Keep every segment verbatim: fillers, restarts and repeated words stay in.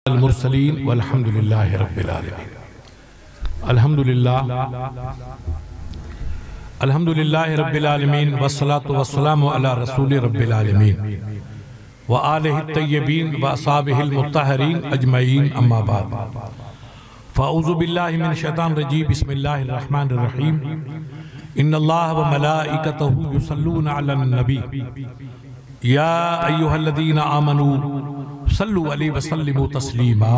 المرسلین والحمد للہ رب العالمین۔ الحمد للہ الحمد للہ رب العالمین والصلاة والسلام علی رسول رب العالمین وآلہ الطیبین واصحابہ المطہرین اجمعین، اما بعد فاعوذ باللہ من الشیطان الرجیم، بسم اللہ الرحمن الرحیم۔ ان اللہ وملائکتہ یصلون علی النبی یا ایہا الذین آمنوا صلو علیہ وسلموا تسلیما۔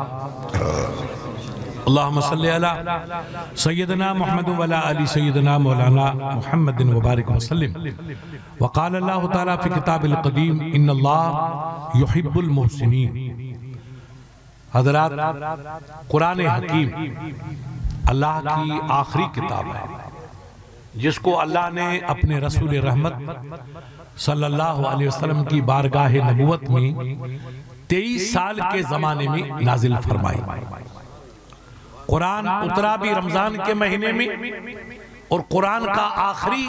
اللہم صلی علی سیدنا محمد وعلی آل سیدنا مولانا محمد وبارک وسلم۔ وقال اللہ تعالیٰ فی کتاب القدیم ان اللہ یحب المحسنین۔ حضرات، قرآن حکیم اللہ کی آخری کتاب ہے جس کو اللہ نے اپنے رسول رحمت صلی اللہ علیہ وسلم کی بارگاہ نبوت میں تیئیس سال کے زمانے میں نازل فرمائی۔ قرآن اترا بھی رمضان کے مہینے میں، اور قرآن کا آخری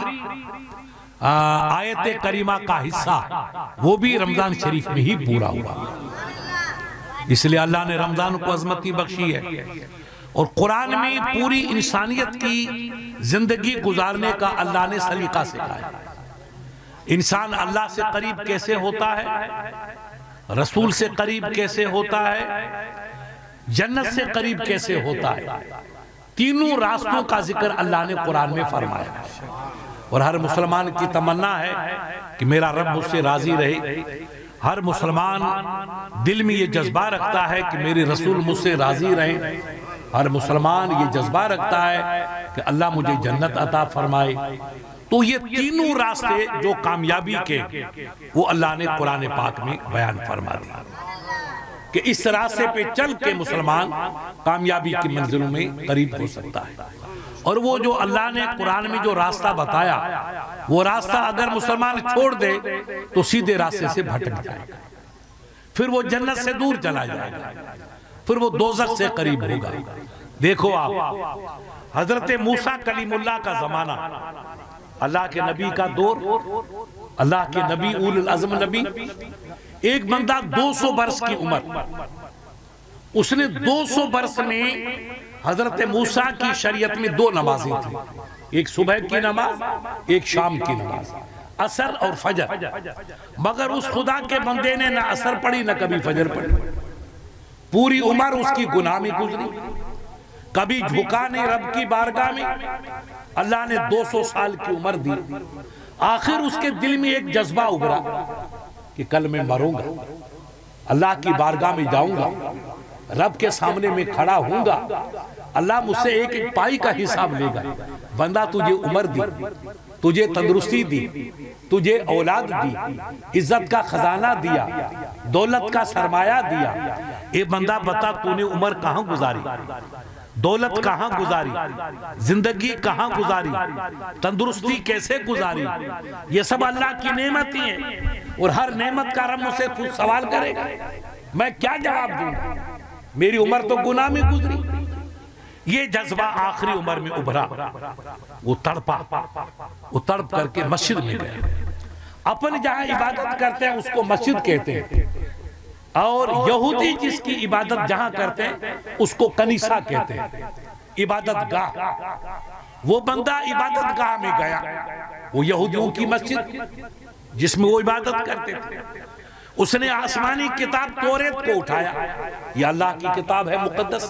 آیت کریمہ کا حصہ وہ بھی رمضان شریف میں ہی پورا ہوا۔ اس لئے اللہ نے رمضان کو عظمتی بخشی ہے، اور قرآن میں پوری انسانیت کی زندگی گزارنے کا اللہ نے سلیقہ سکھایا۔ انسان اللہ سے قریب کیسے ہوتا ہے، رسول سے قریب کیسے ہوتا ہے، جنت سے قریب کیسے ہوتا ہے، تینوں راستوں کا ذکر اللہ نے قرآن میں فرمایا۔ اور ہر مسلمان کی تمنا ہے کہ میرا رب مجھ سے راضی رہے۔ ہر مسلمان دل میں یہ جذبہ رکھتا ہے کہ میرے رسول مجھ سے راضی رہیں۔ ہر مسلمان یہ جذبہ رکھتا ہے کہ اللہ مجھے جنت عطا فرمائے۔ تو یہ تینوں راستے جو کامیابی کے، وہ اللہ نے قرآن پاک میں بیان فرما دیا کہ اس راستے پہ چل کے مسلمان کامیابی کی منزلوں میں قریب ہو سکتا ہے۔ اور وہ جو اللہ نے قرآن میں جو راستہ بتایا، وہ راستہ اگر مسلمان چھوڑ دے تو سیدھے راستے سے بھٹک جائے گا، پھر وہ جنت سے دور چلا جائے گا، پھر وہ دوزخ سے قریب ہوگا۔ دیکھو آپ، حضرت موسیٰ کلیم اللہ کا زمانہ، اللہ کے نبی کا دور، اللہ کے نبی اول العظم نبی، ایک بندہ دو سو برس کی عمر، اس نے دو سو برس میں حضرت موسیٰ کی شریعت میں دو نمازیں تھیں، ایک صبح کی نماز، ایک شام کی نماز، عصر اور فجر۔ مگر اس خدا کے بندے نے نہ عصر پڑھی نہ کبھی فجر پڑھی، پوری عمر اس کی گناہ میں گزری، کبھی جھکا نہیں رب کی بارگاہ میں۔ اللہ نے دو سو سال کی عمر دی، آخر اس کے دل میں ایک جذبہ ابھرا کہ کل میں مروں گا، اللہ کی بارگاہ میں جاؤں گا، رب کے سامنے میں کھڑا ہوں گا، اللہ مجھ سے ایک ایک پائی کا حساب لے گا۔ بندہ تجھے عمر دی، تجھے تندرستی دی، تجھے اولاد دی، عزت کا خزانہ دیا، دولت کا سرمایہ دیا۔ اے بندہ بتا تو نے عمر کہاں گزاری، دولت کہاں گزاری، زندگی کہاں گزاری، تندرستی کیسے گزاری؟ یہ سب اللہ کی نعمتیں ہیں، اور ہر نعمت کا رب مجھ سے خود سوال کرے گا، میں کیا جواب دوں؟ میری عمر تو گناہ میں گزری۔ یہ جذبہ آخری عمر میں ابھرا، وہ تڑپا، وہ تڑپ کر کے مسجد میں گیا۔ اپن جہاں عبادت کرتے ہیں اس کو مسجد کہتے ہیں، اور یہودی جس کی عبادت جہاں کرتے ہیں اس کو کنیسہ کہتے ہیں، عبادت گاہ۔ وہ بندہ عبادت گاہ میں گیا، وہ یہودیوں کی مسجد جس میں وہ عبادت کرتے تھے۔ اس نے آسمانی کتاب توریت کو اٹھایا، یہ اللہ کی کتاب ہے مقدس،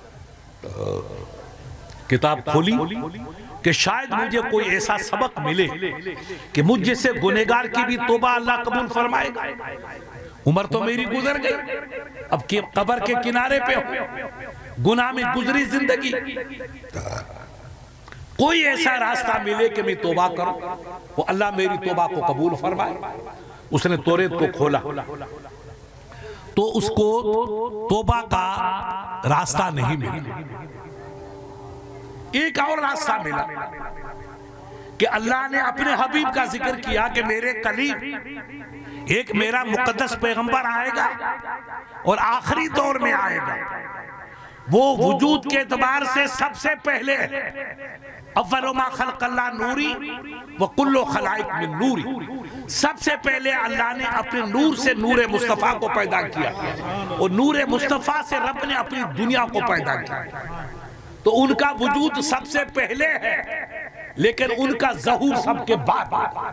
کتاب کھولی کہ شاید مجھے کوئی ایسا سبق ملے کہ مجھ جیسے گنہگار کی بھی توبہ اللہ قبول فرمائے گا۔ عمر تو میری گزر گئی، اب قبر کے کنارے پہ ہوں، گناہ میں گزری زندگی، کوئی ایسا راستہ ملے کہ میں توبہ کروں، وہ اللہ میری توبہ کو قبول فرمائے۔ اس نے توریت کو کھولا تو اس کو توبہ کا راستہ نہیں ملا، ایک اور راستہ ملا کہ اللہ نے اپنے حبیب کا ذکر کیا کہ میرے قریب ایک میرا مقدس پیغمبر آئے گا، اور آخری دور میں آئے گا، وہ وجود کے اعتبار سے سب سے پہلے اول ما خلق اللہ نوری وکل خلائق من نوری۔ سب سے پہلے اللہ نے اپنے نور سے نور مصطفیٰ کو پیدا کیا اور نور مصطفیٰ سے رب نے اپنی دنیا کو پیدا کیا. تو ان کا وجود سب سے پہلے ہے لیکن ان کا ظہور سب کے بعد.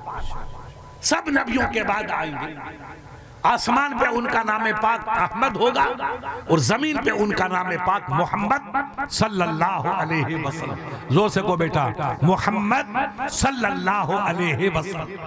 سب نبیوں کے بعد آئیں گے. آسمان پہ ان کا نام پاک احمد ہوگا اور زمین پہ ان کا نام پاک محمد صلی اللہ علیہ وسلم. زور سے کو بیٹا, محمد صلی اللہ علیہ وسلم.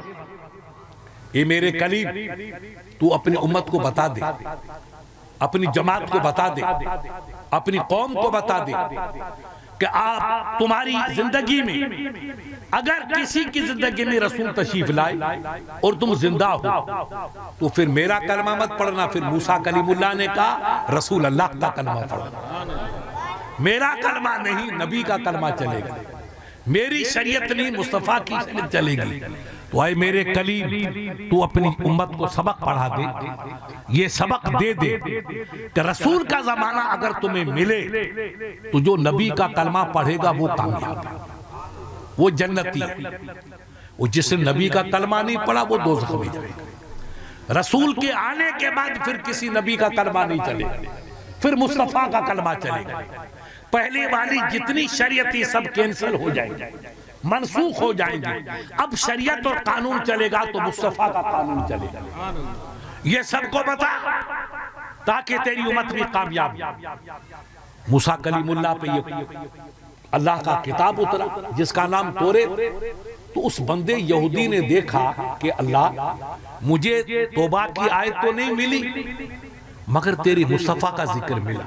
اے میرے کلیم, تو اپنی امت کو بتا دے, اپنی جماعت کو بتا دے, اپنی قوم کو بتا دے کہ آپ تمہاری زندگی میں اگر کسی کی زندگی میں رسول تشریف لائے اور تم زندہ ہو تو پھر میرا کلمہ مت پڑھنا, پھر موسیٰ کلیم اللہ نے کہا رسول اللہ کا کلمہ پڑھنا. میرا کلمہ نہیں, نبی کا کلمہ چلے گا. میری شریعت نہیں, مصطفیٰ کی شریعت چلے گی. تو آئے میرے کلیم, تو اپنی امت کو سبق پڑھا دے, یہ سبق دے دے کہ رسول کا زمانہ اگر تمہیں ملے تو جو نبی کا کلمہ پڑھے گا وہ کامیاب ہے, وہ جنتی ہے. وہ جس نے نبی کا کلمہ نہیں پڑھا وہ دوزخ میں جائے گا. رسول کے آنے کے بعد پھر کسی نبی کا کلمہ نہیں چلے گا, پھر مصطفیٰ کا کلمہ چلے گا. پہلے والی جتنی شریعتی سب کینسل ہو جائیں گے, منسوخ ہو جائیں گے. اب شریعت اور قانون چلے گا تو مصطفیٰ کا قانون چلے گا. یہ سب کو بتا تاکہ تیری امت بھی کامیاب. موسیٰ کلیم اللہ پہ یہ اللہ کا کتاب اترا جس کا نام توریت. تو اس بندے یہودی نے دیکھا کہ اللہ مجھے توبہ کی آیت تو نہیں ملی مگر تیری مصطفیٰ کا ذکر ملا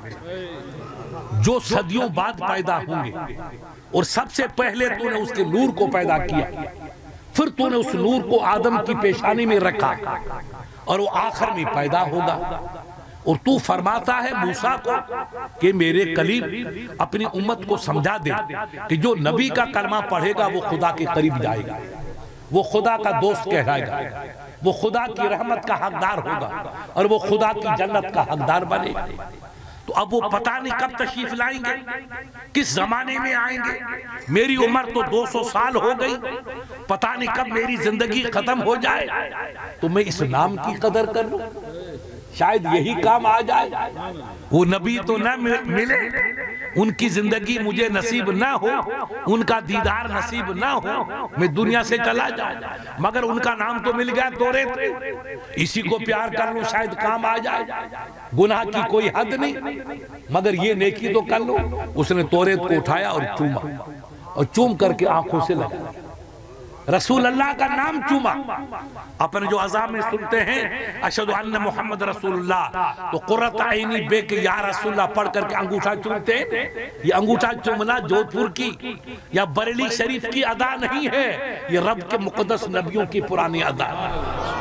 جو صدیوں بعد پیدا ہوں گے, اور سب سے پہلے تو نے اس کے نور کو پیدا کیا, پھر تو نے اس نور کو آدم کی پیشانی میں رکھا اور وہ آخر میں پیدا ہوگا. اور تو فرماتا ہے موسیٰ کو کہ میرے کلیم اپنی امت کو سمجھا دے کہ جو نبی کا کلمہ پڑھے گا وہ خدا کے قریب جائے گا, وہ خدا کا دوست کہلائے گا, وہ خدا کی رحمت کا حقدار ہوگا اور وہ خدا کی جنت کا حقدار بنے گا. تو اب وہ پتہ نہیں کب تشریف لائیں گے, کس زمانے میں آئیں گے. میری عمر تو دو سو سال ہو گئی, پتہ نہیں کب میری زندگی ختم ہو جائے تو میں اس نام کی قدر کر لوں, شاید یہی کام آ جائے. وہ نبی تو نہ ملے, ان کی زندگی مجھے نصیب نہ ہو, ان کا دیدار نصیب نہ ہو, میں دنیا سے چلا جاؤں, مگر ان کا نام تو مل گیا توریت, اسی کو پیار کر لوں شاید کام آ جائے. گناہ کی کوئی حد نہیں مگر یہ نیکی تو کر لو. اس نے توریت کو اٹھایا اور چوما, اور چوم کر کے آنکھوں سے لگا, رسول اللہ کا نام چوما. اپنے جو عذاب میں سنتے ہیں اشہد ان محمد رسول اللہ, تو قرۃ عینی بے کہ یا رسول اللہ پڑھ کر کے انگوٹھا چومتے ہیں. یہ انگوٹھا چومنا جودھ پور کی یا بریلی شریف کی ادا نہیں ہے, یہ رب کے مقدس نبیوں کی پرانی ادا ہے.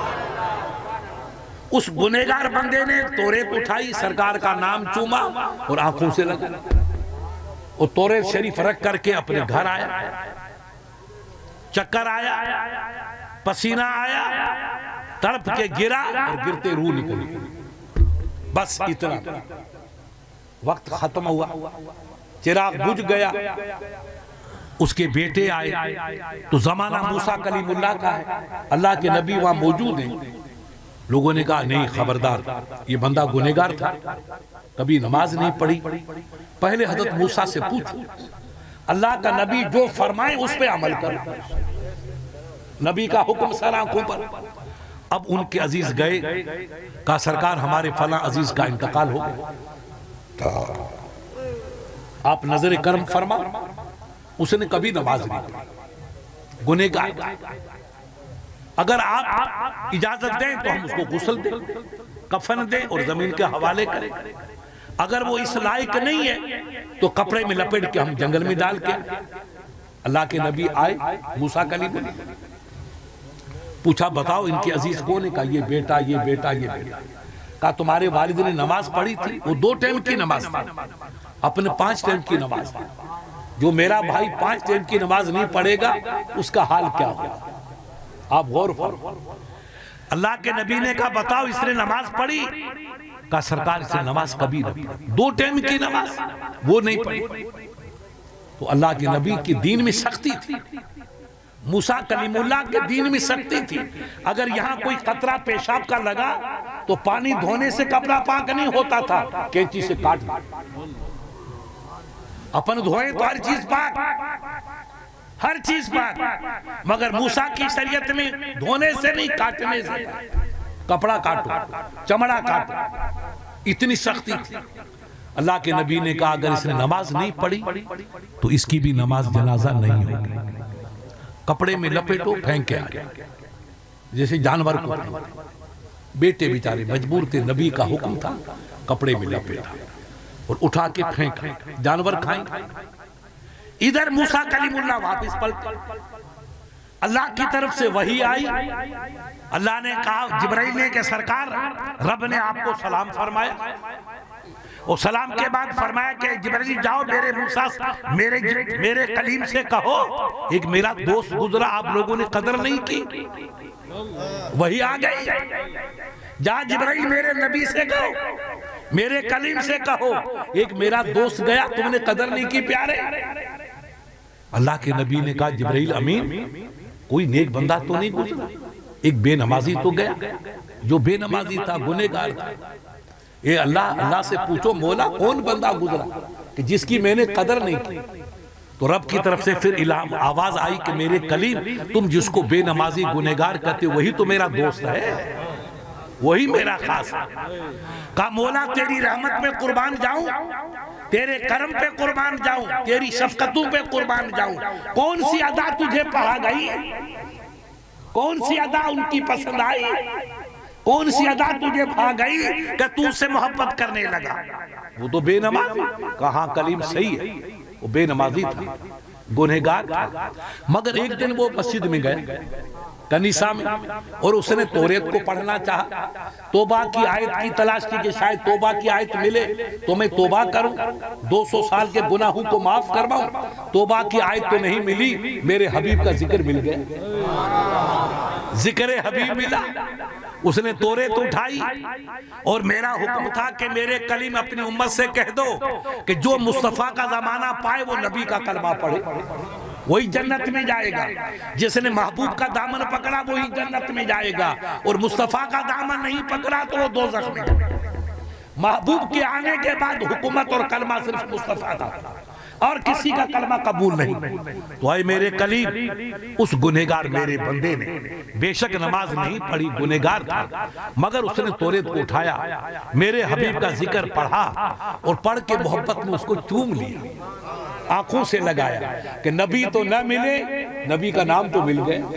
اس گنہگار بندے نے توریت اٹھائی, سرکار کا نام چوما اور آنکھوں سے لگا, اور توریت شریف رکھ کر کے اپنے گھر آیا. چکر آیا, پسینہ آیا, تڑپ کے گرا اور گرتے روح نکلی. بس اتنا, وقت ختم ہوا, چراغ بجھ گیا. اس کے بیٹے آئے تو زمانہ موسیٰ کلیم اللہ کا ہے, اللہ کے نبی وہاں موجود ہیں. لوگوں نے کہا نہیں خبردار, یہ بندہ گنہگار تھا, کبھی نماز نہیں پڑھی, پہلے حضرت موسیٰ سے پوچھو, اللہ کا نبی جو فرمائے اس پہ عمل کرو. نبی کا حکم سر آنکھوں پر. اب ان کے عزیز گئے, کہا سرکار ہمارے فلاں عزیز کا انتقال ہو گیا, آپ نظر کرم فرما. اس نے کبھی نماز نہیں پڑھی, گنہگار. اگر آپ اجازت دیں تو ہم اس کو غسل دیں, کفن دیں اور زمین کے حوالے کریں. اگر وہ اس لائق نہیں ہے تو کپڑے میں لپیٹ کے ہم جنگل میں ڈال کے. اللہ کے نبی آئے موسیٰ کلیم اللہ, پوچھا بتاؤ ان کے عزیز کون ہے؟ کہا یہ بیٹا یہ بیٹا یہ بیٹا. کہا تمہارے والد نے نماز پڑھی تھی؟ وہ دو ٹائم کی نماز تھی, اپنے پانچ ٹائم کی نماز تھی. جو میرا بھائی پانچ ٹائم کی نماز نہیں پڑھے گا اس کا حال کیا ہوگا, آپ غور فرمائیں. اللہ کے نبی نے کہا بتاؤ اس نے نماز پڑھی؟ کہا سرکار اس نے نماز کبھی نہیں پڑھی, دو ٹائم کی نماز وہ نہیں پڑھی. تو اللہ کے نبی کی دین میں سختی تھی, موسیٰ کلیم اللہ کے دین میں سختی تھی. اگر یہاں کوئی قطرہ پیشاب کا لگا تو پانی دھونے سے کپڑا پاک نہیں ہوتا تھا, کینچی سے کاٹ دو. اپن دھوئیں تو ہر چیز پاک, ہر چیز پاک, مگر موسیٰ کی شریعت میں دھونے سے نہیں, کاٹنے سے. کپڑا کاٹو, چمڑا کاٹو, اتنی سختی تھی. اللہ کے نبی نے کہا اگر اس نے نماز نہیں پڑھی تو اس کی بھی نماز جنازہ نہیں ہوگی. کپڑے میں لپیٹو, پھینک کے آ جائے, جیسے جانور کو پھینک. بیٹے بیچارے مجبور تھے, نبی کا حکم تھا, کپڑے میں لپیٹا اور اٹھا کے پھینک, جانور کھائیں. ادھر موسیٰ کلیم اللہ واپس پلٹے. اللہ کی طرف سے وحی آئی. اللہ نے کہا جبرائیل نے کہ سرکار رب نے آپ کو سلام فرمایا, اور سلام کے بعد فرمایا کہ جبرائیل جاؤ میرے موسیٰ میرے میرے کلیم سے کہو ایک میرا دوست گزرا, آپ لوگوں نے قدر نہیں کی. وہی آ گئی, جا جبرائیل میرے نبی سے کہو, میرے کلیم سے کہو ایک میرا دوست گیا, تم نے قدر نہیں کی پیارے. اللہ کے نبی نے کہا جبرائیل امین, کوئی نیک بندہ تو نہیں گزرا, ایک بے نمازی تو گیا, جو بے نمازی تھا, گنہگار تھا. اے اللہ, اللہ سے پوچھو مولا کون بندہ گزرا کہ جس کی میں نے قدر نہیں کی. تو رب کی طرف سے پھر الہام آواز آئی کہ میرے کلیم تم جس کو بے نمازی گنہگار کہتے وہی تو میرا دوست ہے, وہی میرا خاص ہے. کہا مولا تیری رحمت میں قربان جاؤں, تیرے کرم پہ قربان جاؤں, تیری شفقتوں پہ قربان جاؤں. کون سی ادا تجھے پڑھا گئی, کون سی ادا ان کی پسند آئی, کون سی ادا تجھے بھا گئی کہ تو اس سے محبت کرنے لگا. وہ تو بے نمازی. کہاں کلیم صحیح ہے, وہ بے نمازی تھا, گنہگار تھا. مگر ایک دن وہ مسجد میں گئے کنیسہ میں, اور اس نے توریت کو پڑھنا چاہا. توبہ کی آیت کی تلاش کی کہ شاید توبہ کی آیت ملے تو میں توبہ کروں, دو سو سال کے گناہوں کو معاف کرواؤں. توبہ کی آیت تو نہیں ملی, میرے حبیب کا ذکر مل گیا, ذکر حبیب ملا. اس نے توریت اٹھائی, اور میرا حکم تھا کہ میرے کلیم اپنی امت سے کہہ دو کہ جو مصطفیٰ کا زمانہ پائے وہ نبی کا کلمہ پڑھے, وہی جنت میں جائے گا. جس نے محبوب کا دامن پکڑا وہی جنت میں جائے گا, اور مصطفیٰ کا دامن نہیں پکڑا تو وہ دوزخ میں جائے گا. محبوب کے آنے کے بعد حکومت اور کلمہ صرف مصطفیٰ کا, اور کسی کا کلمہ قبول نہیں. تو اے میرے کلیم اس گنہگار میرے بندے نے بے شک نماز نہیں پڑھی, گنہگار تھا, مگر اس نے توریت کو اٹھایا, میرے حبیب کا ذکر پڑھا, اور پڑھ کے محبت میں اس کو چوم لیا, آنکھوں سے لگایا کہ نبی تو نہ ملے, نبی کا نام تو مل گئے,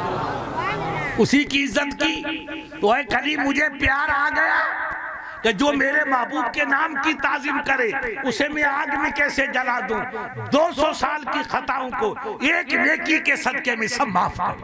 اسی کی عزت کی. تو اے کلیم مجھے پیار آ گیا کہ جو میرے محبوب کے نام کی تعظیم کرے اسے میں آگ میں کیسے جلا دوں. دو سو سال کی خطاؤں کو ایک نیکی کے صدقے میں سب معاف کر.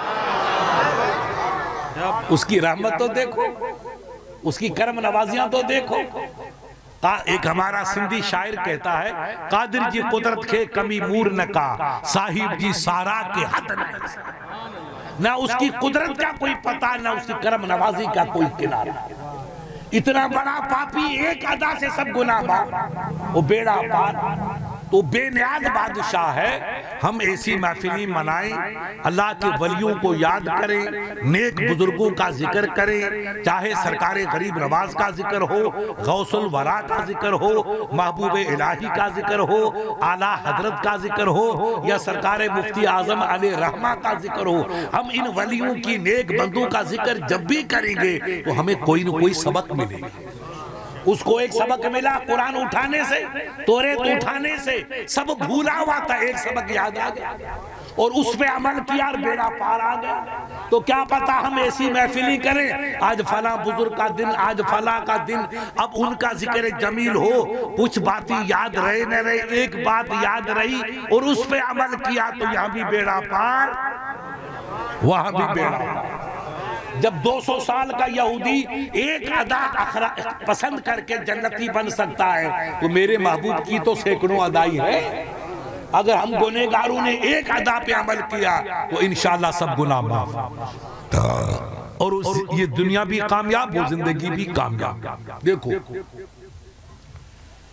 اس کی رحمت تو دیکھو, اس کی کرم نوازیاں تو دیکھو. ایک ہمارا سندھی شاعر کہتا ہے قادر جی قدرت کے کمی مور نکا, صاحب جی سارا کے حد نہیں. نہ اس کی قدرت کا کوئی پتہ, نہ اس کی کرم نوازی کا کوئی کنارہ. اتنا بڑا پاپی ایک ادا سے سب گناہ معاف, وہ بیڑا پار. تو بے نیاز بادشاہ ہے. ہم ایسی محفلی منائیں, اللہ کے ولیوں کو یاد کریں, نیک بزرگوں کا ذکر کریں, چاہے سرکار غریب نواز کا ذکر ہو, غوث الورا کا ذکر ہو, محبوب الہی کا ذکر ہو, اعلیٰ حضرت کا ذکر ہو, یا سرکار مفتی اعظم علیہ رحمہ کا ذکر ہو. ہم ان ولیوں کی نیک بندوں کا ذکر جب بھی کریں گے تو ہمیں کوئی نہ کوئی سبق ملے گا. اس کو ایک سبق ملا قرآن اٹھانے سے, توریت اٹھانے سے. سب بھولا ہوا تھا, ایک سبق یاد آ گیا اور اس پہ عمل کیا اور بیڑا پار آ گیا. تو کیا پتا ہم ایسی محفلی کریں, آج فلاں بزرگ کا دن, آج فلاں کا دن, اب ان کا ذکر جمیل ہو, کچھ باتیں یاد رہے نہ رہے, ایک بات یاد رہی اور اس پہ عمل کیا تو یہاں بھی بیڑا پار, وہاں بھی بیڑا پار. جب دو سو سال کا یہودی ایک ادا پسند کر کے جنتی بن سکتا ہے تو میرے محبوب کی تو سینکڑوں ادائی ہے. اگر ہم گنہگاروں نے ایک ادا پہ عمل کیا تو انشاءاللہ سب گناہ معاف, اور یہ دنیا بھی کامیاب, وہ زندگی بھی کامیاب. دیکھو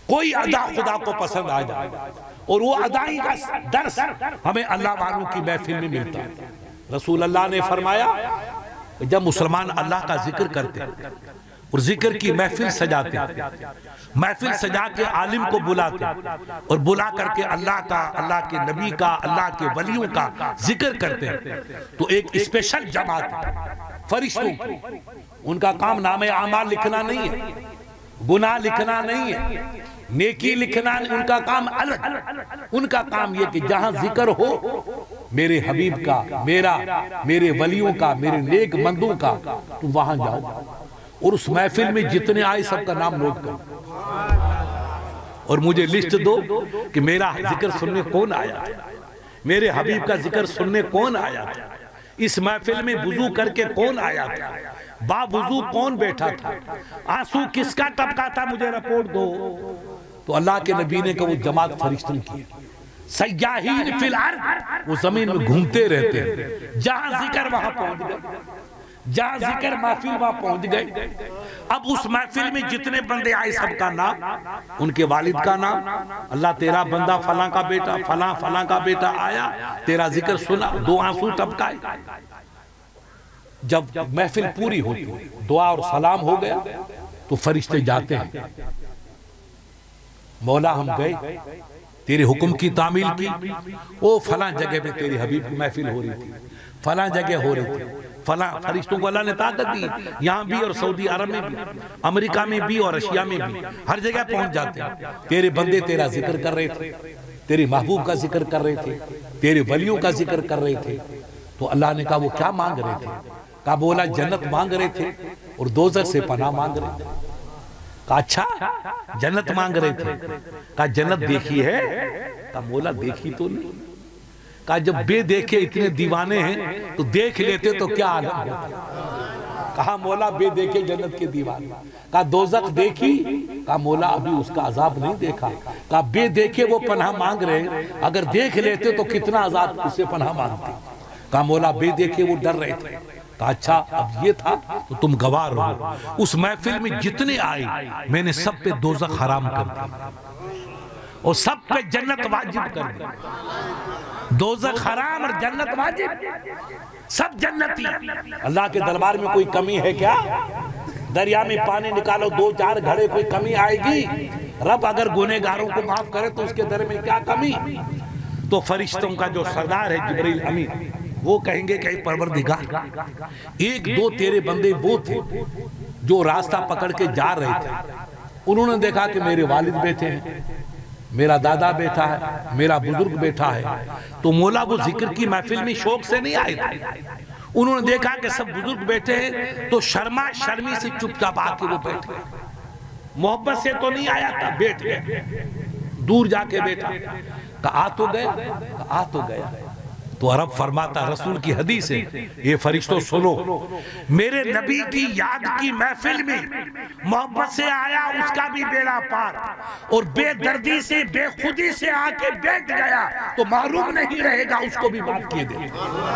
کوئی ادا خدا کو پسند آ جائے، اور وہ ادائی کا درس ہمیں اللہ والوں کی محفل میں ملتا ہے۔ رسول اللہ نے فرمایا جب مسلمان اللہ کا ذکر کرتے اور ذکر کی محفل سجاتے، محفل سجا کے عالم کو بلاتے اور بلا کر کے اللہ کا، اللہ کے نبی کا، اللہ کے ولیوں کا ذکر کرتے ہیں، تو ایک اسپیشل جماعت ہے فرشتوں کی، ان کا کام نام اعمال لکھنا نہیں ہے، گناہ لکھنا نہیں ہے، نیکی لکھنا، ان کا کام الگ، ان کا کام یہ کہ جہاں ذکر ہو میرے حبیب کا، میرا، میرے ولیوں کا، میرے نیک بندوں کا، تم وہاں جاؤ اور اس محفل میں جتنے آئے سب کا نام نوٹ کرو اور مجھے لسٹ دو کہ میرا ذکر سننے کون آیا، میرے حبیب کا ذکر سننے کون آیا، اس محفل میں وضو کر کے کون آیا تھا، با وضو کون بیٹھا تھا، آنسو کس کا ٹپکا تھا، مجھے رپورٹ دو۔ تو اللہ کے نبی نے کہا وہ جماعت فرشتوں کی، سیاحین فی الارض، وہ زمین میں گھومتے رہتے ہیں، جہاں ذکر وہاں پہنچ گئے، جہاں ذکر محفل وہاں پہنچ گئے۔ اب اس محفل میں جتنے بندے آئے سب کا نام، ان کے والد کا نام، اللہ تیرا بندہ فلاں کا بیٹا، فلاں فلاں کا بیٹا آیا، تیرا ذکر سنا، دو آنسو ٹپکائے۔ جب محفل پوری ہوتی، دعا اور سلام ہو گیا تو فرشتے جاتے ہیں، مولا ہم گئے، تیرے حکم کی تعمیل کی، او فلاں جگہ میں تیری حبیب کی محفل ہو رہی تھی، فلاں جگہ ہو رہی تھی، فلاں فرشتوں کو اللہ نے طاقت دی، یہاں بھی اور سعودی عرب میں بھی، امریکہ میں بھی اور ایشیا میں بھی، ہر جگہ پہنچ جاتے ہیں، تیرے بندے تیرا ذکر کر رہے تھے، تیرے محبوب کا ذکر کر رہے تھے، تیرے ولیوں کا ذکر کر رہے تھے۔ تو اللہ نے کہا وہ کیا مانگ رہے تھے؟ کہا بولا جنت مانگ رہے تھے اور دوزخ سے پناہ مانگ رہے تھے۔ کہا اچھا جنت مانگ رہے تھے، کہا جنت دیکھی ہے؟ کہا مولا دیکھی تو نہیں۔ کہا جب بے دیکھے اتنے دیوانے ہیں تو دیکھ لیتے تو کیا عالم ہوتا؟ کہا مولا بے دیکھے جنت کے دیوانے۔ کہا دوزخ دیکھی؟ کہا مولا ابھی اس کا عذاب نہیں دیکھا۔ کہا بے دیکھے وہ پناہ مانگ رہے ہیں، اگر دیکھ لیتے تو کتنا عذاب اس سے پناہ مانگتے۔ کہا مولا بے دیکھے وہ ڈر رہے تھے۔ کہا اچھا اب یہ تھا تو تم گواہ رہو، اس محفل میں جتنے آئے میں نے سب پہ دوزخ حرام کر دیا اور سب پہ جنت واجب کر دیا۔ دوزخ حرام اور جنت واجب، سب جنتی۔ اللہ کے دربار میں کوئی کمی ہے کیا؟ دریا میں پانی نکالو دو چار گھڑے، کوئی کمی آئے گی؟ رب اگر گنہگاروں کو معاف کرے تو اس کے در میں کیا کمی؟ تو فرشتوں کا جو سردار ہے جبریل امین، وہ کہیں گے کہ پروردگار ایک دو تیرے بندے وہ تھے جو راستہ پکڑ کے جا رہے تھے، انہوں نے دیکھا کہ میرے والد بیٹھے ہیں، میرا دادا بیٹھا ہے، میرا بزرگ بیٹھا ہے، تو مولا وہ ذکر کی محفل میں شوق سے نہیں آئے تھے، انہوں نے دیکھا کہ سب بزرگ بیٹھے ہیں تو شرما شرمی سے چپ چاپ آ کے وہ بیٹھ گئے، محبت سے تو نہیں آیا تھا، بیٹھ گئے، دور جا کے بیٹھا، کہا آ تو گیا، کہا آ تو گیا۔ تو عرب فرماتا رسول کی حدیث ہے، یہ فرشتوں سنو، میرے نبی کی یاد کی محفل میں محبت سے آیا اس کا بھی بیڑا پار، اور بے دردی سے بے خودی سے آ کے بیٹھ گیا تو معلوم نہیں رہے گا، اس کو بھی معاف کیے دے۔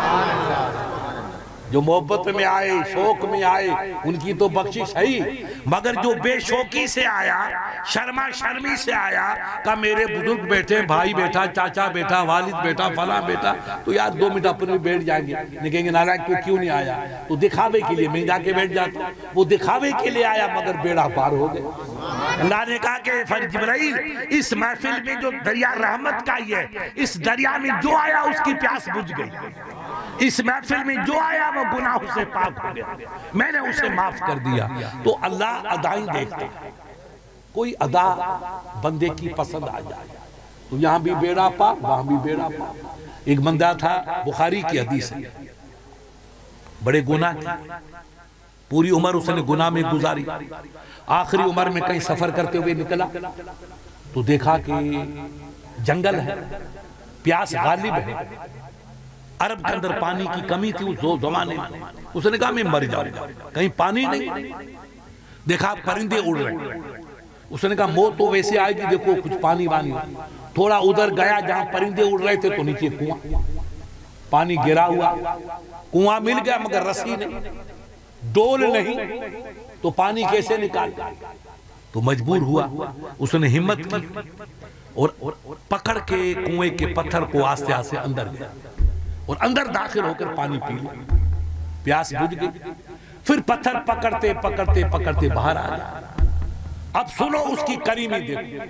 جو محبت میں آئے، شوق میں آئے، ان کی تو بخشش ہے ہی، مگر جو بے شوقی سے آیا، شرما شرمی سے آیا، کہ میرے بزرگ بیٹھے، بھائی بیٹھا، چاچا بیٹھا، والد بیٹھا، فلاں بیٹھا، تو یار دو منٹ اپنے بھی بیٹھ جائیں گے، نہیں کہیں گے نالائق تو کیوں نہیں آیا؟ تو دکھاوے کے لیے میں جا کے بیٹھ جاتا، وہ دکھاوے کے لیے آیا مگر بیڑا پار ہو گئے۔ اللہ نے کہا کہ جبرائیل اس محفل میں جو دریا رحمت کا ہی ہے، اس دریا میں جو آیا اس کی پیاس بجھ گئی، اس محفل میں جو آیا وہ گناہوں سے پاک ہو گیا، میں نے اسے معاف کر دیا۔ تو اللہ ادائیں دیکھتا، کوئی ادا بندے کی پسند آ جائے تو یہاں بھی بیڑا پاک، وہاں بھی بیڑا پاک۔ ایک بندہ تھا، بخاری کی حدیث ہے، بڑے گناہ کی، پوری عمر اس نے گناہ میں گزاری، آخری عمر میں کہیں سفر کرتے ہوئے نکلا تو دیکھا کہ جنگل ہے، پیاس غالب ہے، عرب کے اندر پانی کی کمی تھی اس زمانے میں، اس نے کہا میں مر جاؤں گا، کہیں پانی نہیں، دیکھا پرندے اڑ رہے، اس نے کہا موت تو ویسے آئے گی، دیکھو کچھ پانی وانی، تھوڑا ادھر گیا جہاں پرندے اڑ رہے تھے تو نیچے کنواں، پانی گرا ہوا، کنواں مل گیا مگر رسی نہیں، ڈول نہیں، تو پانی کیسے نکال؟ تو مجبور ہوا، اس نے ہمت کی اور پکڑ کے کنویں کے پتھر کو آستے آستے اندر گیا اور اندر داخل ہو کر پانی پی لیا، پیاس بجھ گئی۔ پھر پتھر پکڑتے پکڑتے پکڑتے باہر آ گیا۔ اب سنو اس کی کریمی دیکھو،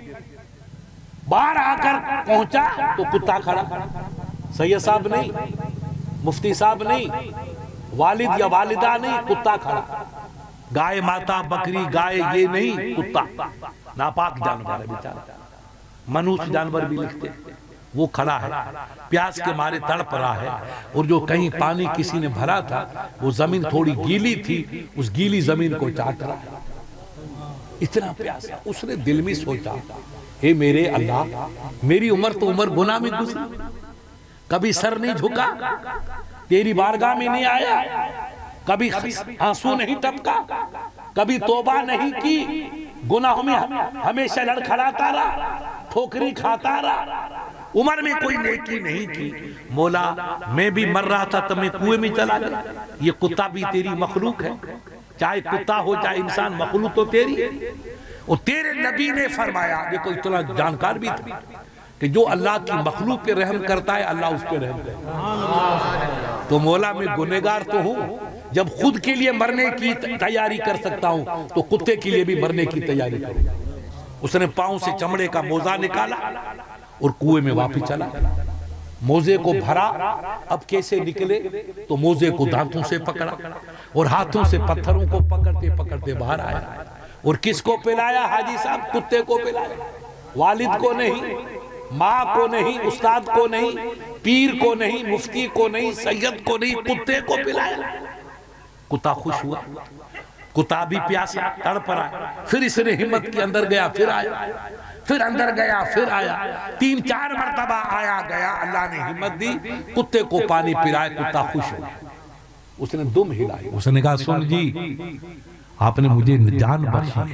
باہر آ کر پہنچا تو کتا کھڑا، سید صاحب نہیں، مفتی صاحب نہیں، والد یا والدہ نہیں، کتا کھڑا، گائے ماتا بکری گائے یہ نہیں، کتا ناپاک جانور ہے بیچارہ، منوس جانور بھی لکھتے، وہ کھڑا ہے، پیاس کے مارے تڑپ رہا ہے، اور جو کہیں پانی کسی نے بھرا تھا وہ زمین تھوڑی گیلی تھی، اس گیلی زمین کو چاٹ رہا ہے، اتنا پیاس ہے۔ اس نے دل میں سوچا، اے میرے اللہ، میری عمر تو عمر گناہ میں گزری، کبھی سر نہیں جھکا، تیری بارگاہ میں نہیں آیا، کبھی آنسو نہیں ٹپکا، کبھی توبہ نہیں کی، گناہوں میں ہمیشہ لڑکھڑاتا رہا، ٹھوکری کھاتا رہا، عمر میں کوئی نیکی نہیں کی۔ مولا میں بھی مر رہا تھا تب میں کنویں میں چلا گیا، یہ کتا بھی تیری مخلوق ہے، چاہے کتا ہو چاہے انسان، مخلوق تو تیری ہے۔ اور تیرے نبی نے فرمایا، یہ کوئی اتنا جانکار بھی تھا، کہ جو اللہ کی مخلوق پہ رحم کرتا ہے اللہ اس پہ رحم کرتا ہے۔ تو مولا میں گنہگار تو ہوں، جب خود کے لیے مرنے کی تیاری کر سکتا ہوں تو کتے کے لیے بھی مرنے کی تیاری کروں۔ اس نے پاؤں سے چمڑے کا موزہ نکالا اور کنویں میں واپس چلا، موزے کو بھرا، اب کیسے نکلے تو موزے کو دانتوں سے پکڑا اور ہاتھوں سے پتھروں کو پکڑتے پکڑتے باہر آیا، اور کس کو پلایا حاجی صاحب؟ کتے کو پلایا، والد کو نہیں، ماں کو نہیں، استاد کو نہیں، پیر کو نہیں، مفتی کو نہیں، سید کو نہیں، کتے کو پلایا۔ کتا خوش ہوا، کتا بھی پیاسا تڑپ رہا، پھر اس نے ہمت کی، اندر گیا، پھر آیا، پھر اندر گیا، پھر آیا، تین چار مرتبہ آیا گیا، اللہ نے ہمت دی، کتے کو پانی پلایا، کتا خوش ہوا، اس نے دم ہلائی، اس نے کہا سن جی آپ نے مجھے جان بخشی،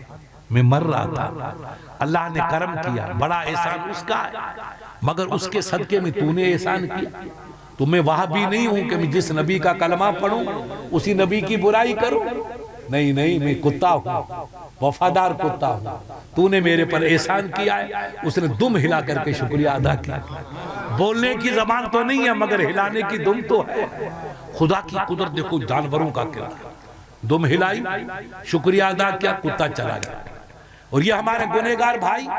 میں مر رہا تھا، اللہ نے کرم کیا، بڑا احسان اس کا ہے، مگر اس کے صدقے میں تو نے احسان کیا، تو میں وہاں بھی نہیں ہوں کہ میں جس نبی کا کلمہ پڑھوں اسی نبی کی برائی کروں، نہیں نہیں، میں کتا ہوں، وفادار کتا ہوں، تو نے میرے پر احسان کیا ہے۔ اس نے دم ہلا کر کے شکریہ ادا کیا، بولنے کی زبان تو نہیں ہے مگر ہلانے کی دم تو ہے۔ خدا کی قدرت دیکھو، جانوروں کا کردار، دم ہلائی، شکریہ ادا کیا، کتا چلا گیا۔ اور یہ ہمارے گنہگار بھائی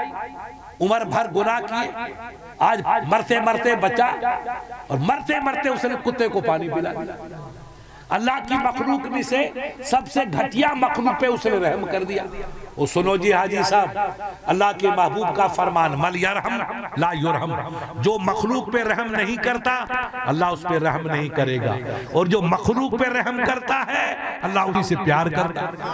عمر بھر گناہ کیے، آج مرتے مرتے بچا، اور مرتے مرتے اس نے کتے کو پانی پلا دیا۔ اللہ کی مخلوق میں سے سب سے گھٹیا مخلوق پہ اس نے رحم کر دیا۔ اور سنو جی حاجی صاحب، اللہ کے محبوب کا فرمان، مل یرحم لا یرحم، جو مخلوق پہ رحم نہیں کرتا اللہ اس پہ رحم نہیں کرے گا، اور جو مخلوق پہ رحم کرتا ہے اللہ اسی سے پیار کرتا ہے۔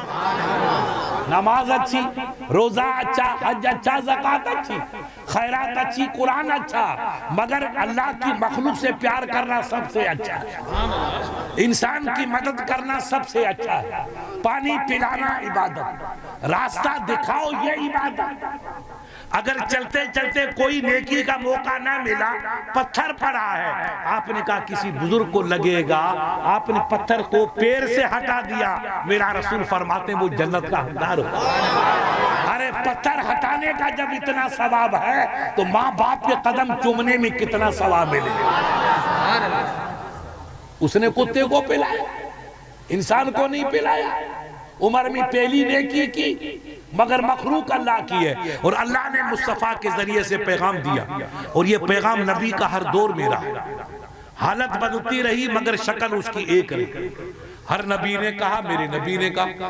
نماز اچھی، روزہ اچھا، حج اچھا، زکاة اچھی، خیرات اچھی، قرآن اچھا، مگر اللہ کی مخلوق سے پیار کرنا سب سے اچھا ہے، انسان کی مدد کرنا سب سے اچھا ہے، پانی پلانا عبادت، راستہ دکھاؤ یہ عبادت۔ اگر چلتے چلتے کوئی نیکی کا موقع نہ ملا، پتھر پڑا ہے، آپ نے کہا کسی بزرگ کو لگے گا، آپ نے پتھر کو پیر سے ہٹا دیا، میرا رسول فرماتے ہیں وہ جنت کا حقدار ہوگا۔ ارے پتھر ہٹانے کا جب اتنا ثواب ہے تو ماں باپ کے قدم چومنے میں کتنا ثواب ملے گا۔ اس نے کتے کو پلایا، انسان کو نہیں پلایا۔ عمر میں پہلی نیکی کی مگر مخلوق اللہ کی ہے، اور اللہ نے مصطفیٰ کے ذریعے سے پیغام دیا، اور یہ پیغام نبی کا ہر دور میں رہا، حالت بدلتی رہی مگر شکل اس کی ایک رہی۔ ہر نبی نے کہا، میرے نبی نے کہا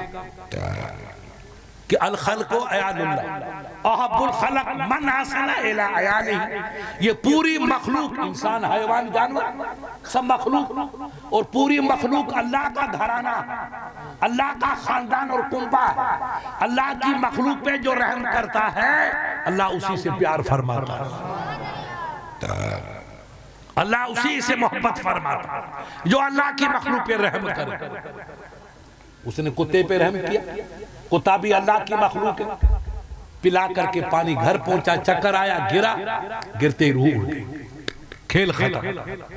کہ الخلق عیال اللہ، احب الخلق من حسن الی عیالہ، یہ پوری مخلوق، انسان، حیوان، جانور، سب مخلوق، اور پوری مخلوق اللہ کا گھرانہ، اللہ کا خاندان اور کنبہ ہے۔ اللہ کی مخلوق پہ جو رحم کرتا ہے اللہ اسی سے پیار فرماتا ہے، اللہ اسی سے محبت فرماتا ہے جو اللہ کی مخلوق پہ رحم کرے۔ اس نے کتے پہ رحم کیا، کتا بھی اللہ کی مخلوق ہے، پلا کر کے پانی گھر پہنچا، چکر آیا، گرا، گرتے روح اڑ گئی، کھیل ختم۔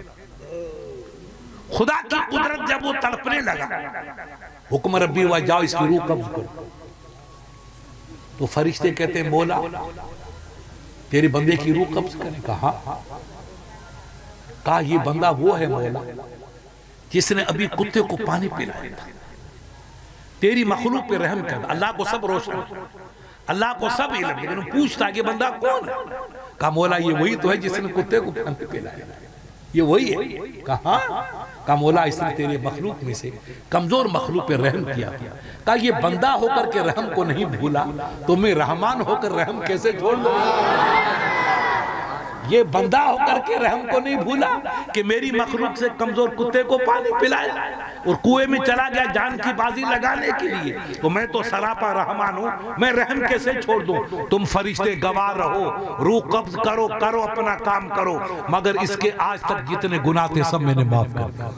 خدا کی قدرت جب وہ تڑپنے لگا، حکم ربی ہوا، جاؤ اس کی روح قبض کرو۔ تو فرشتے کہتے ہیں مولا تیرے بندے کی روح قبض کریں. کہا کہا یہ بندہ وہ ہے مولا جس نے ابھی کتے کو پانی پلایا تھا. تیری مخلوق پہ رحم کر. اللہ کو سب روشن, اللہ کو سب علم, لیکن پوچھتا کہ بندہ کون ہے. کہا مولا یہ وہی تو ہے جس نے کتے کو پانی پلایا, یہ وہی ہے. کہا کہا مولا اس نے تیرے مخلوق میں سے کمزور مخلوق پہ رحم کیا. کہا یہ بندہ ہو کر کے رحم کو نہیں بھولا تو میں رحمان ہو کر رحم کیسے چھوڑ دوں. یہ بندہ ہو کر کے رحم کو نہیں بھولا کہ میری مخلوق سے کمزور کتے کو پانی پلائے اور کنویں میں چلا گیا جان کی بازی لگانے کے لیے, تو میں تو سراپا رحمان ہوں, میں رحم کیسے چھوڑ دوں. تم فرشتے گواہ رہو, روح قبض کرو, کرو اپنا کام کرو, مگر اس کے آج تک جتنے گناہ تھے سب میں نے معاف کر دیا.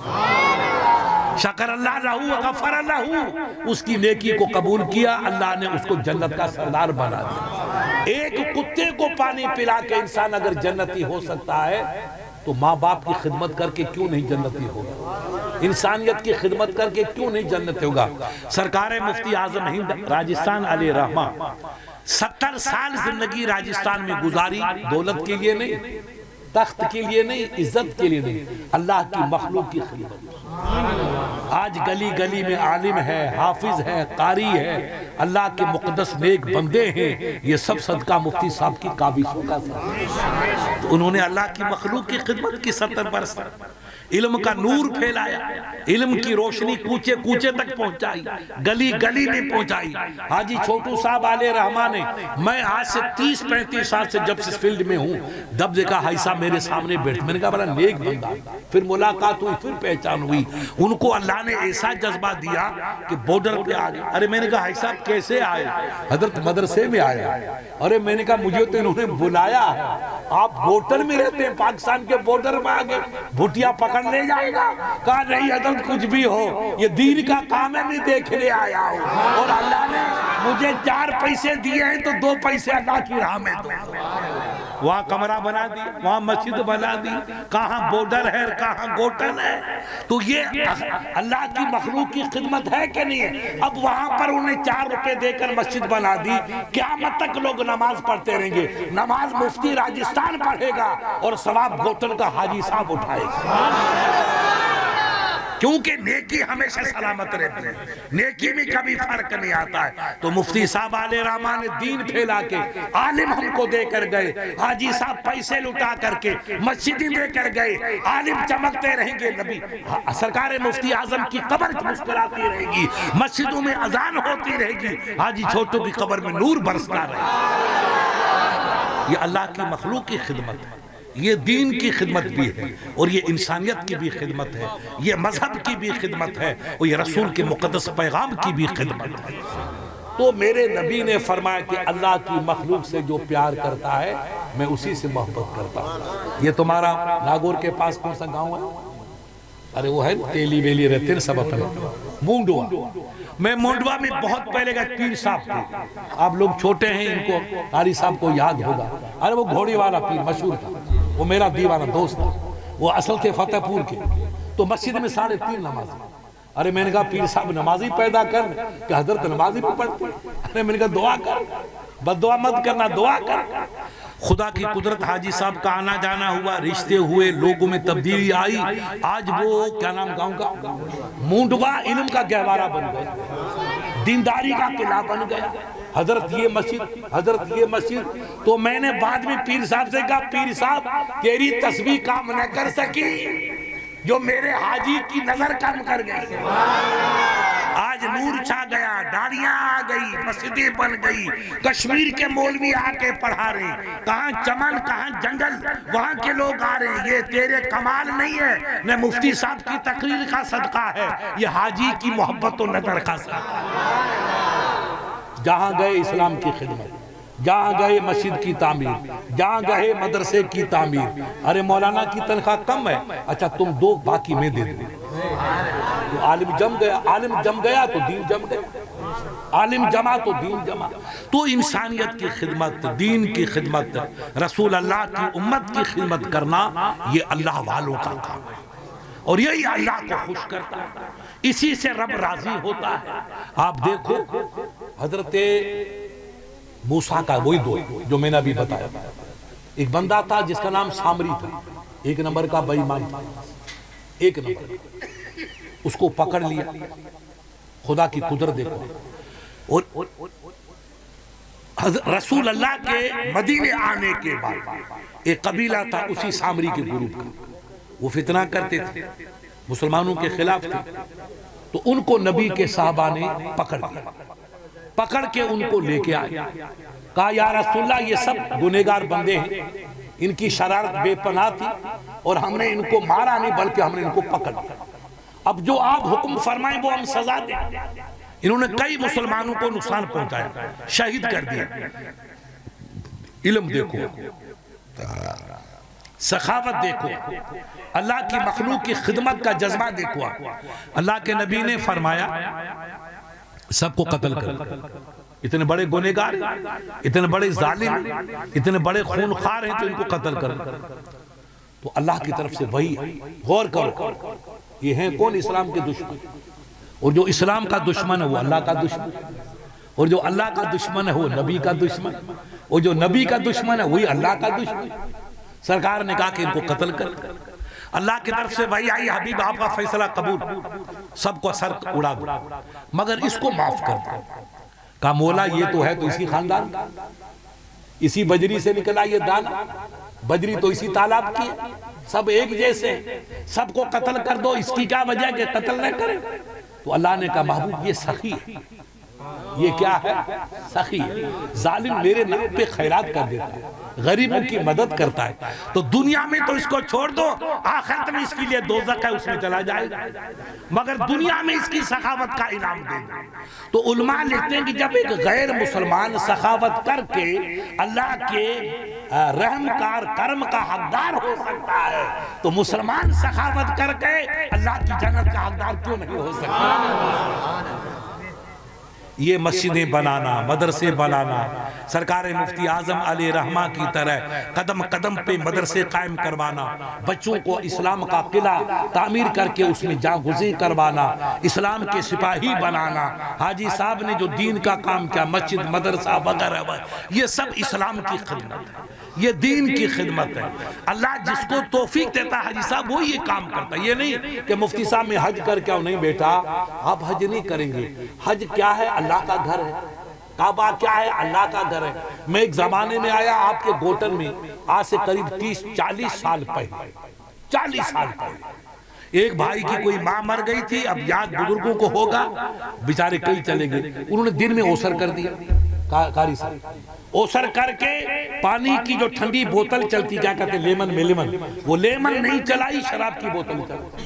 شکر اللہ لہو غفر اللہ, اس کی نیکی کو قبول کیا, اللہ نے اس کو جنت کا سردار بنا دیا. ایک کتے کو پانی پلا کے انسان اگر جنتی ہو سکتا ہے تو ماں باپ کی خدمت کر کے کیوں نہیں جنتی ہوگا, انسانیت کی خدمت کر کے کیوں نہیں جنتی ہوگا. سرکار مفتی اعظم ہند راجستھان علیہ رحمہ ستر سال زندگی راجستھان میں گزاری, دولت کے لیے نہیں, تخت کے لیے نہیں, عزت کے لیے نہیں, اللہ کی مخلوق کی خدمت. آج گلی گلی میں عالم ہے, حافظ ہے, قاری ہے, اللہ کے مقدس نیک بندے ہیں, یہ سب صدقہ مفتی صاحب کی کابشوں کا تھا. تو انہوں نے اللہ کی مخلوق کی خدمت کی ستر برس, علم کا نور پھیلایا, علم کی روشنی کوچے کوچے تک پہنچائی, گلی گلی میں پہنچائی. حاجی چھوٹو صاحب علیہ رحمان نے, میں آج سے تیس پینتیس سال سے جب اس فیلڈ میں ہوں, دب دیکھا حاجی صاحب میرے سامنے بیٹھ, میں نے کہا بڑا نیک بندہ, پھر ملاقات ہوئی, پھر پہچان ہوئی. ان کو اللہ نے ایسا جذبہ دیا کہ بورڈر پہ آ گئے. ارے میں نے کہا حاجی صاحب کیسے آئے؟ حضرت مدرسے میں آئے. ارے میں نے کہا مجھے تو انہوں نے بلایا ہے, آپ بورڈر میں رہتے ہیں, پاکستان کے بورڈر میں آگے بھٹیا پکڑ لے جائے گا. کہا نہیں حضرت کچھ بھی ہو, یہ دین کا کام ہے, میں دیکھنے آیا ہوں, اور اللہ نے مجھے چار پیسے دیے ہیں تو دو پیسے اللہ کی راہ میں دو. وہاں کمرہ بنا دی, وہاں مسجد بنا دی, کہاں بورڈر ہے کہاں گوٹن ہے. تو یہ اللہ کی مخلوق کی خدمت ہے کہ نہیں ہے. اب وہاں پر انہیں چار روپے دے کر مسجد بنا دی, قیامت تک لوگ نماز پڑھتے رہیں گے. نماز مفتی راجستھان پڑھے گا اور ثواب گوٹن کا حاجی صاحب اٹھائے گا, کیونکہ نیکی ہمیشہ سلامت رہتی ہے, نیکی میں کبھی فرق نہیں آتا ہے. تو مفتی صاحب علیہ رحمان نے دین پھیلا کے عالم ہم کو دے کر گئے, حاجی صاحب پیسے لٹا کر کے مسجدیں دے کر گئے, عالم چمکتے رہیں گے. نبی سرکار مفتی اعظم کی قبر مسکراتی رہے گی, مسجدوں میں اذان ہوتی رہے گی, حاجی چھوٹو کی قبر میں نور برستا رہے گا. یہ اللہ کی مخلوق کی خدمت ہے, یہ دین کی خدمت بھی ہے, اور یہ انسانیت کی بھی خدمت ہے, یہ مذہب کی بھی خدمت ہے, اور یہ رسول کے مقدس پیغام کی بھی خدمت ہے. تو میرے نبی نے فرمایا کہ اللہ کی مخلوق سے جو پیار کرتا ہے میں اسی سے محبت کرتا ہوں. یہ تمہارا ناگور کے پاس کون سا گاؤں ہے؟ ارے وہ ہے تیلی ویلی رہتے ہیں سب اپنے, مونڈوا. میں مونڈوا میں بہت پہلے گا, پیر صاحب تھے, آپ لوگ چھوٹے ہیں, ان کو قاری صاحب کو یاد ہوگا. ارے وہ گھوڑی والا پیر مشہور تھا, وہ میرا دیوانہ دوست تھا, وہ اصل تھے فتح پور کے. تو مسجد میں ساڑھے تین نماز. ارے میں نے کہا پیر صاحب نمازی پیدا کر, کہ حضرت نمازی بھی پڑھتے. ارے میں نے کہا دعا کر, بد دعا مت کرنا, دعا کر. خدا کی قدرت, حاجی صاحب کا آنا جانا ہوا, رشتے ہوئے, لوگوں میں تبدیلی آئی. آج وہ کیا نام گاؤں کا, مونڈوا علم کا گہوارہ بن گیا, دینداری کا قلعہ بن گیا. حضرت یہ مسجد, حضرت یہ مسجد. تو میں نے بعد میں پیر صاحب سے کہا پیر صاحب تیری تسبیح کام نہ کر سکی جو میرے حاجی کی نظر کم کر گئی. آج نور چھا گیا, داڑیاں آ گئی, مسجدیں بن گئی, کشمیر کے مولوی آ کے پڑھا رہے ہیں, کہاں چمن کہاں جنگل, وہاں کے لوگ آ رہے ہیں. یہ تیرے کمال نہیں ہے, نہ مفتی صاحب کی تقریر کا صدقہ ہے, یہ حاجی کی محبت و نظر کا صدقہ. جہاں گئے اسلام کی خدمت, جہاں گئے مسجد کی تعمیر, جہاں گئے مدرسے کی تعمیر. ارے مولانا کی تنخواہ کم ہے, اچھا تم دو باقی میں دے دیں. تو عالم جم گیا, عالم جم گیا تو دین جم گیا, عالم جمع تو دین جمع. تو انسانیت کی خدمت, دین کی خدمت, رسول اللہ کی امت کی خدمت کرنا یہ اللہ والوں کا کام ہے, اور یہی اللہ کو خوش کرتا ہے, اسی سے رب راضی ہوتا ہے. آپ دیکھو حضرت موسیٰ کا وہی دو جو میں نے ابھی بتایا. ایک بندہ تھا جس کا نام سامری تھا, ایک نمبر کا بے ایمان تھا, ایک نمبر. اس کو پکڑ لیا. خدا کی قدرت دیکھو. اور رسول اللہ کے مدینے آنے کے بعد ایک قبیلہ تھا اسی سامری کے گروپ کا, وہ فتنہ کرتے تھے, مسلمانوں کے خلاف تھے. تو ان کو نبی کے صحابہ نے پکڑ لیا, پکڑ کے ان کو لے کے آئے. کہا یا رسول اللہ یہ سب گنہگار بندے ہیں, ان کی شرارت بے پناہ تھی اور ہم نے ان کو مارا نہیں بلکہ ہم نے ان کو پکڑ لیا. اب جو آپ حکم فرمائیں وہ ہم سزا دیں. انہوں نے کئی مسلمانوں کو نقصان پہنچایا, شہید کر دیا. علم دیکھو, سخاوت دیکھو, اللہ کی مخلوق کی خدمت کا جذبہ دیکھو. اللہ کے نبی نے فرمایا سب کو قتل کر. اتنے بڑے گنہگار ہیں, اتنے بڑے ظالم ہیں, اتنے بڑے خونخوار ہیں, تو ان کو قتل کر. تو اللہ کی طرف سے وہی غور کرو, یہ ہیں کون؟ اسلام کے دشمن. اور جو اسلام کا دشمن ہے وہ اللہ کا دشمن, اور جو اللہ کا دشمن ہے وہ نبی کا دشمن, اور جو نبی کا دشمن ہے وہی اللہ کا دشمن. سرکار نے کہا کہ ان کو قتل کر. اللہ کی طرف سے وہی آئی, حبیب آپ کا فیصلہ قبول, سب کو سر اڑا دو مگر اس کو معاف کر دو. کہا مولا یہ تو ہے تو اسی خاندان, اسی بجری سے نکلا یہ دانا, بجری تو اسی تالاب کی ہے, سب ایک جیسے, سب کو قتل کر دو. اس کی کیا وجہ کہ قتل نہ کرے؟ تو اللہ نے کہا محبوب یہ سخی ہے, یہ کیا ہے؟ سخی ہے. ظالم میرے نام پہ خیرات کر دیتا ہے, غریبوں کی مدد کرتا ہے, تو دنیا میں تو اس کو چھوڑ دو, آخرت میں اس کے لیے دوزخ ہے, اس میں چلا جائے گا, مگر دنیا میں اس کی سخاوت کا انعام دے گا. تو علماء لکھتے ہیں کہ جب ایک غیر مسلمان سخاوت کر کے اللہ کے رحم کار کرم کا حقدار ہو سکتا ہے, تو مسلمان سخاوت کر کے اللہ کی جنت کا حقدار کیوں نہیں ہو سکتا؟ یہ مسجدیں بنانا, مدرسے بنانا, سرکار مفتی اعظم علیہ رحمہ کی طرح قدم قدم پہ مدرسے قائم کروانا, بچوں کو اسلام کا قلعہ تعمیر کر کے اس میں جاگزیں کروانا, اسلام کے سپاہی بنانا. حاجی صاحب نے جو دین کا کام کیا, مسجد مدرسہ وغیرہ, یہ سب اسلام کی خدمت ہے, یہ دین کی خدمت ہے. اللہ جس کو توفیق دیتا ہے حاجی صاحب وہ یہ کام کرتا ہے. یہ نہیں کہ مفتی صاحب میں حج کر کے نہیں بیٹا, آپ حج نہیں کریں گے. حج کیا ہے؟ اللہ کا گھر ہے. کعبہ کیا ہے؟ اللہ کا گھر ہے. میں ایک زمانے میں آیا آپ کے گوٹن میں, آج سے قریب تیس چالیس سال پہلے, چالیس سال پہلے ایک بھائی کی کوئی ماں مر گئی تھی. اب یاد بزرگوں کو ہوگا, بیچارے کئی چلے گئے, انہوں نے دن میں اوسر کر دیا. کاری صاحب اوسر کر کے پانی کی جو ٹھنڈی بوتل چلتی, کیا کہتے ہیں لیمن میں لیمن, وہ لیمن نہیں چلائی, شراب کی بوتل چلائی.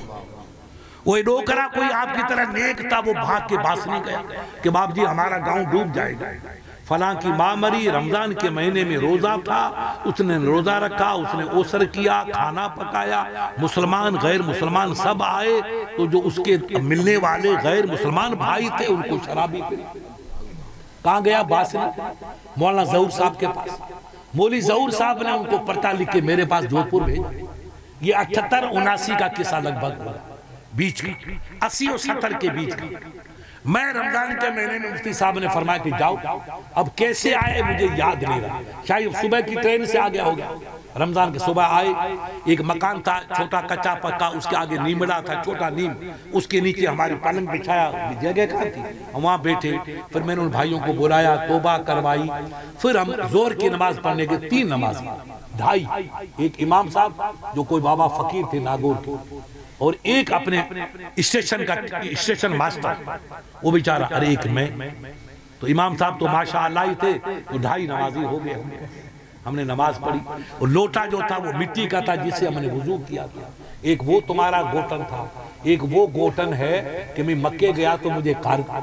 وہ ڈوکرا کوئی آپ کی طرح نیک تھا, وہ بھاگ کے باس نہیں گیا کہ باپ جی ہمارا گاؤں ڈوب جائے گا. فلاں کی ماں مری, رمضان کے مہینے میں روزہ تھا, اس نے روزہ رکھا, اس نے اوسر کیا, کھانا پکایا, مسلمان غیر مسلمان سب آئے, تو جو اس کے ملنے والے غیر مسلمان بھائی تھے ان کو شرابی پلی. کہاں گیا؟ باسنی, مولانا ظہور صاحب کے پاس. مولی ظہور صاحب نے ان کو پرتا لکھ کے میرے پاس جودھپور بھیجا. یہ اٹھتر اناسی کا قصہ لگ بھگ بیچ کا, اسی اور ستر کے بیچ کا. میں رمضان کے مہینے میں مفتی صاحب نے فرمایا کہ جاؤ. اب کیسے آئے مجھے یاد نہیں رہا, شاید صبح کی ٹرین سے آگیا ہوگا. رمضان کے صبح آئے, ایک مکان تھا چھوٹا کچا پکا, اس کے آگے نیمڑا تھا, چھوٹا نیم, اس کے نیچے ہماری پلنگ بچھایا, جگہ کہاں تھی, ہم وہاں بیٹھے. پھر میں نے ان بھائیوں کو بلایا, توبہ کروائی. پھر ہم زور کی نماز پڑھنے کے تین نماز, ڈھائی, ایک امام صاحب جو کوئی بابا فقیر تھے ناگور کے, اور ایک اپنے اسٹیشن کا اسٹیشن ماسٹر, وہ بیچارہ. ارے ایک میں, تو امام صاحب تو ماشاءاللہ ہی تھے, تو ڈھائی نمازی ہو گئے. ہم نے نماز پڑھی, اور لوٹا جو تھا وہ مٹی کا تھا جس سے ہم نے وضو کیا تھا. ایک وہ تمہارا گوٹن تھا, ایک وہ گوٹن ہے کہ میں مکے گیا تو مجھے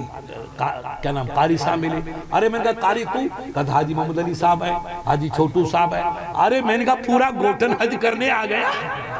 کیا نام قاری صاحب ملے. ارے میں نے کہا قاری تو, کہا حاجی محمد علی صاحب ہے, حاجی چھوٹو صاحب ہے. ارے میں نے کہا پورا گوٹن حج کرنے آ گیا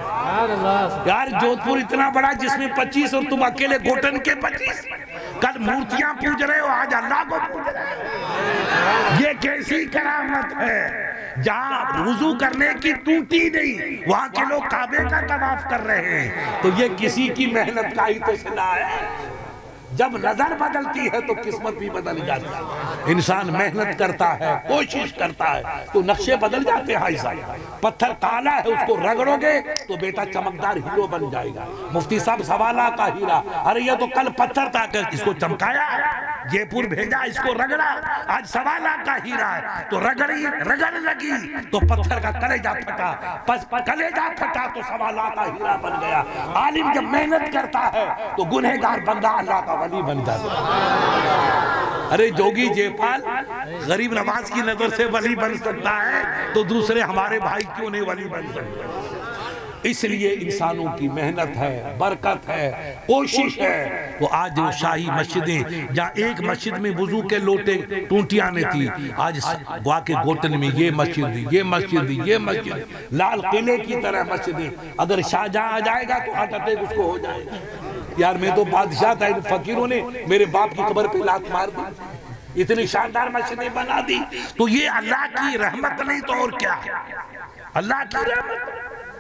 یار. جودھپور اتنا بڑا جس میں پچیس, اور تم اکیلے گوٹن کے پچیس. کل مورتیاں پوج رہے ہو, آج اللہ کو پوج رہے ہو. یہ کیسی کرامت ہے, جہاں وضو کرنے کی ٹوٹی نہیں, وہاں کے لوگ کعبے کا طواف کر رہے ہیں. تو یہ کسی کی محنت کا ہی تو صدا ہے. جب نظر بدلتی ہے تو قسمت بھی بدل جاتی ہے۔ انسان محنت کرتا ہے، کوشش کرتا ہے تو نقشے بدل جاتے ہیں۔ صاحب پتھر کالا ہے، اس کو رگڑو گے تو بیٹا چمکدار ہیرو بن جائے گا۔ مفتی صاحب سوالہ کا ہیرا، ارے یہ تو کل پتھر تھا کہ اس کو چمکایا، جے پور بھیجا، اس کو رگڑا، آج سوالہ کا ہیرا ہے تو رگڑی رگڑ لگی تو پتھر کا کلیجہ پھٹا، پس کلیجہ پھٹا تو سوالہ کا ہیرا بن گیا۔ عالم جب محنت کرتا ہے تو گنہگار بندہ اللہ کا ولی بن جاتا ہے۔ ارے جوگی جے پال غریب نواز کی نظر سے ولی بن سکتا ہے تو دوسرے ہمارے بھائی کیوں نہیں ولی بن سکتے؟ اس لیے انسانوں کی محنت ہے، برکت ہے، کوشش ہے۔ وہ آج وہ شاہی مسجدیں جہاں ایک مسجد میں وضو کے لوٹے ٹونٹیاں نے تھی، آج گوا کے گوٹن میں یہ مسجد دی، یہ مسجد دی، یہ مسجد، لال قلعے کی طرح مسجدیں۔ اگر شاہجہاں آ جائے گا تو ہارٹ اٹیک اس کو ہو جائے گا۔ یار میں تو بادشاہ تھا، ان فقیروں نے میرے باپ کی قبر پہ لات مار دی، اتنی شاندار مسجدیں بنا دی۔ تو یہ اللہ کی رحمت نہیں تو اور کیا ہے؟ اللہ کی رحمت۔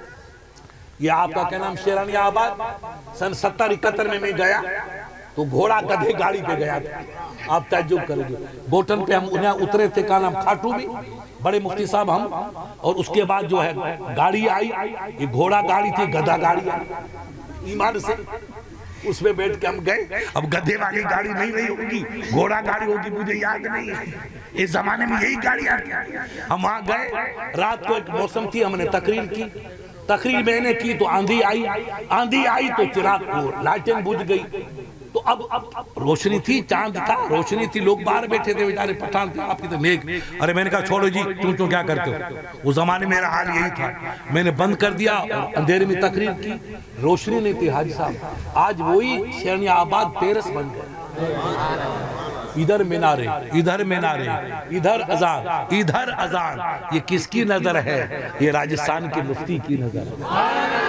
یہ آپ کا کیا نام شیرانی آباد سن ستر اکتر میں میں گیا تو گھوڑا گدھے گاڑی پہ گیا تھا۔ آپ تعجب کریں گے، گوٹن پہ ہم انہیں اترے تھے، کا نام کھاٹو بھی، بڑے مفتی صاحب ہم، اور اس کے بعد جو ہے گاڑی آئی، یہ گھوڑا گاڑی تھی، گدھا گاڑی آئی، ایمان سے اس میں بیٹھ کے ہم گئے۔ اب گدھے والی گاڑی نہیں رہی ہوگی، گھوڑا گاڑی ہوگی، مجھے یاد نہیں ہے، اس زمانے میں یہی گاڑی آتی۔ ہم وہاں گئے، رات کو ایک موسم تھی، ہم نے تقریر کی، تقریر میں نے کی تو آندھی آئی، آندھی آئی تو چراغ کو لائٹیں بجھ گئی، تو اب روشنی تھی، چاند تھا، روشنی تھی، لوگ باہر بیٹھے تھے، بیچارے پٹھان تھے، آپ کی تو نیک۔ ارے میں نے کہا چھوڑو جی، تم تو کیا کرتے ہو؟ اس زمانے میں میرا حال یہی تھا، میں نے بند کر دیا اور اندھیرے میں تقریر کی، روشنی نہیں تھی حاجی صاحب۔ آج وہی شیرانی آباد پیرس بن گئے، ادھر مینارے، ادھر مینارے، ادھر اذان، ادھر اذان۔ یہ کس کی نظر ہے؟ یہ راجستھان کے مفتی کی نظر ہے۔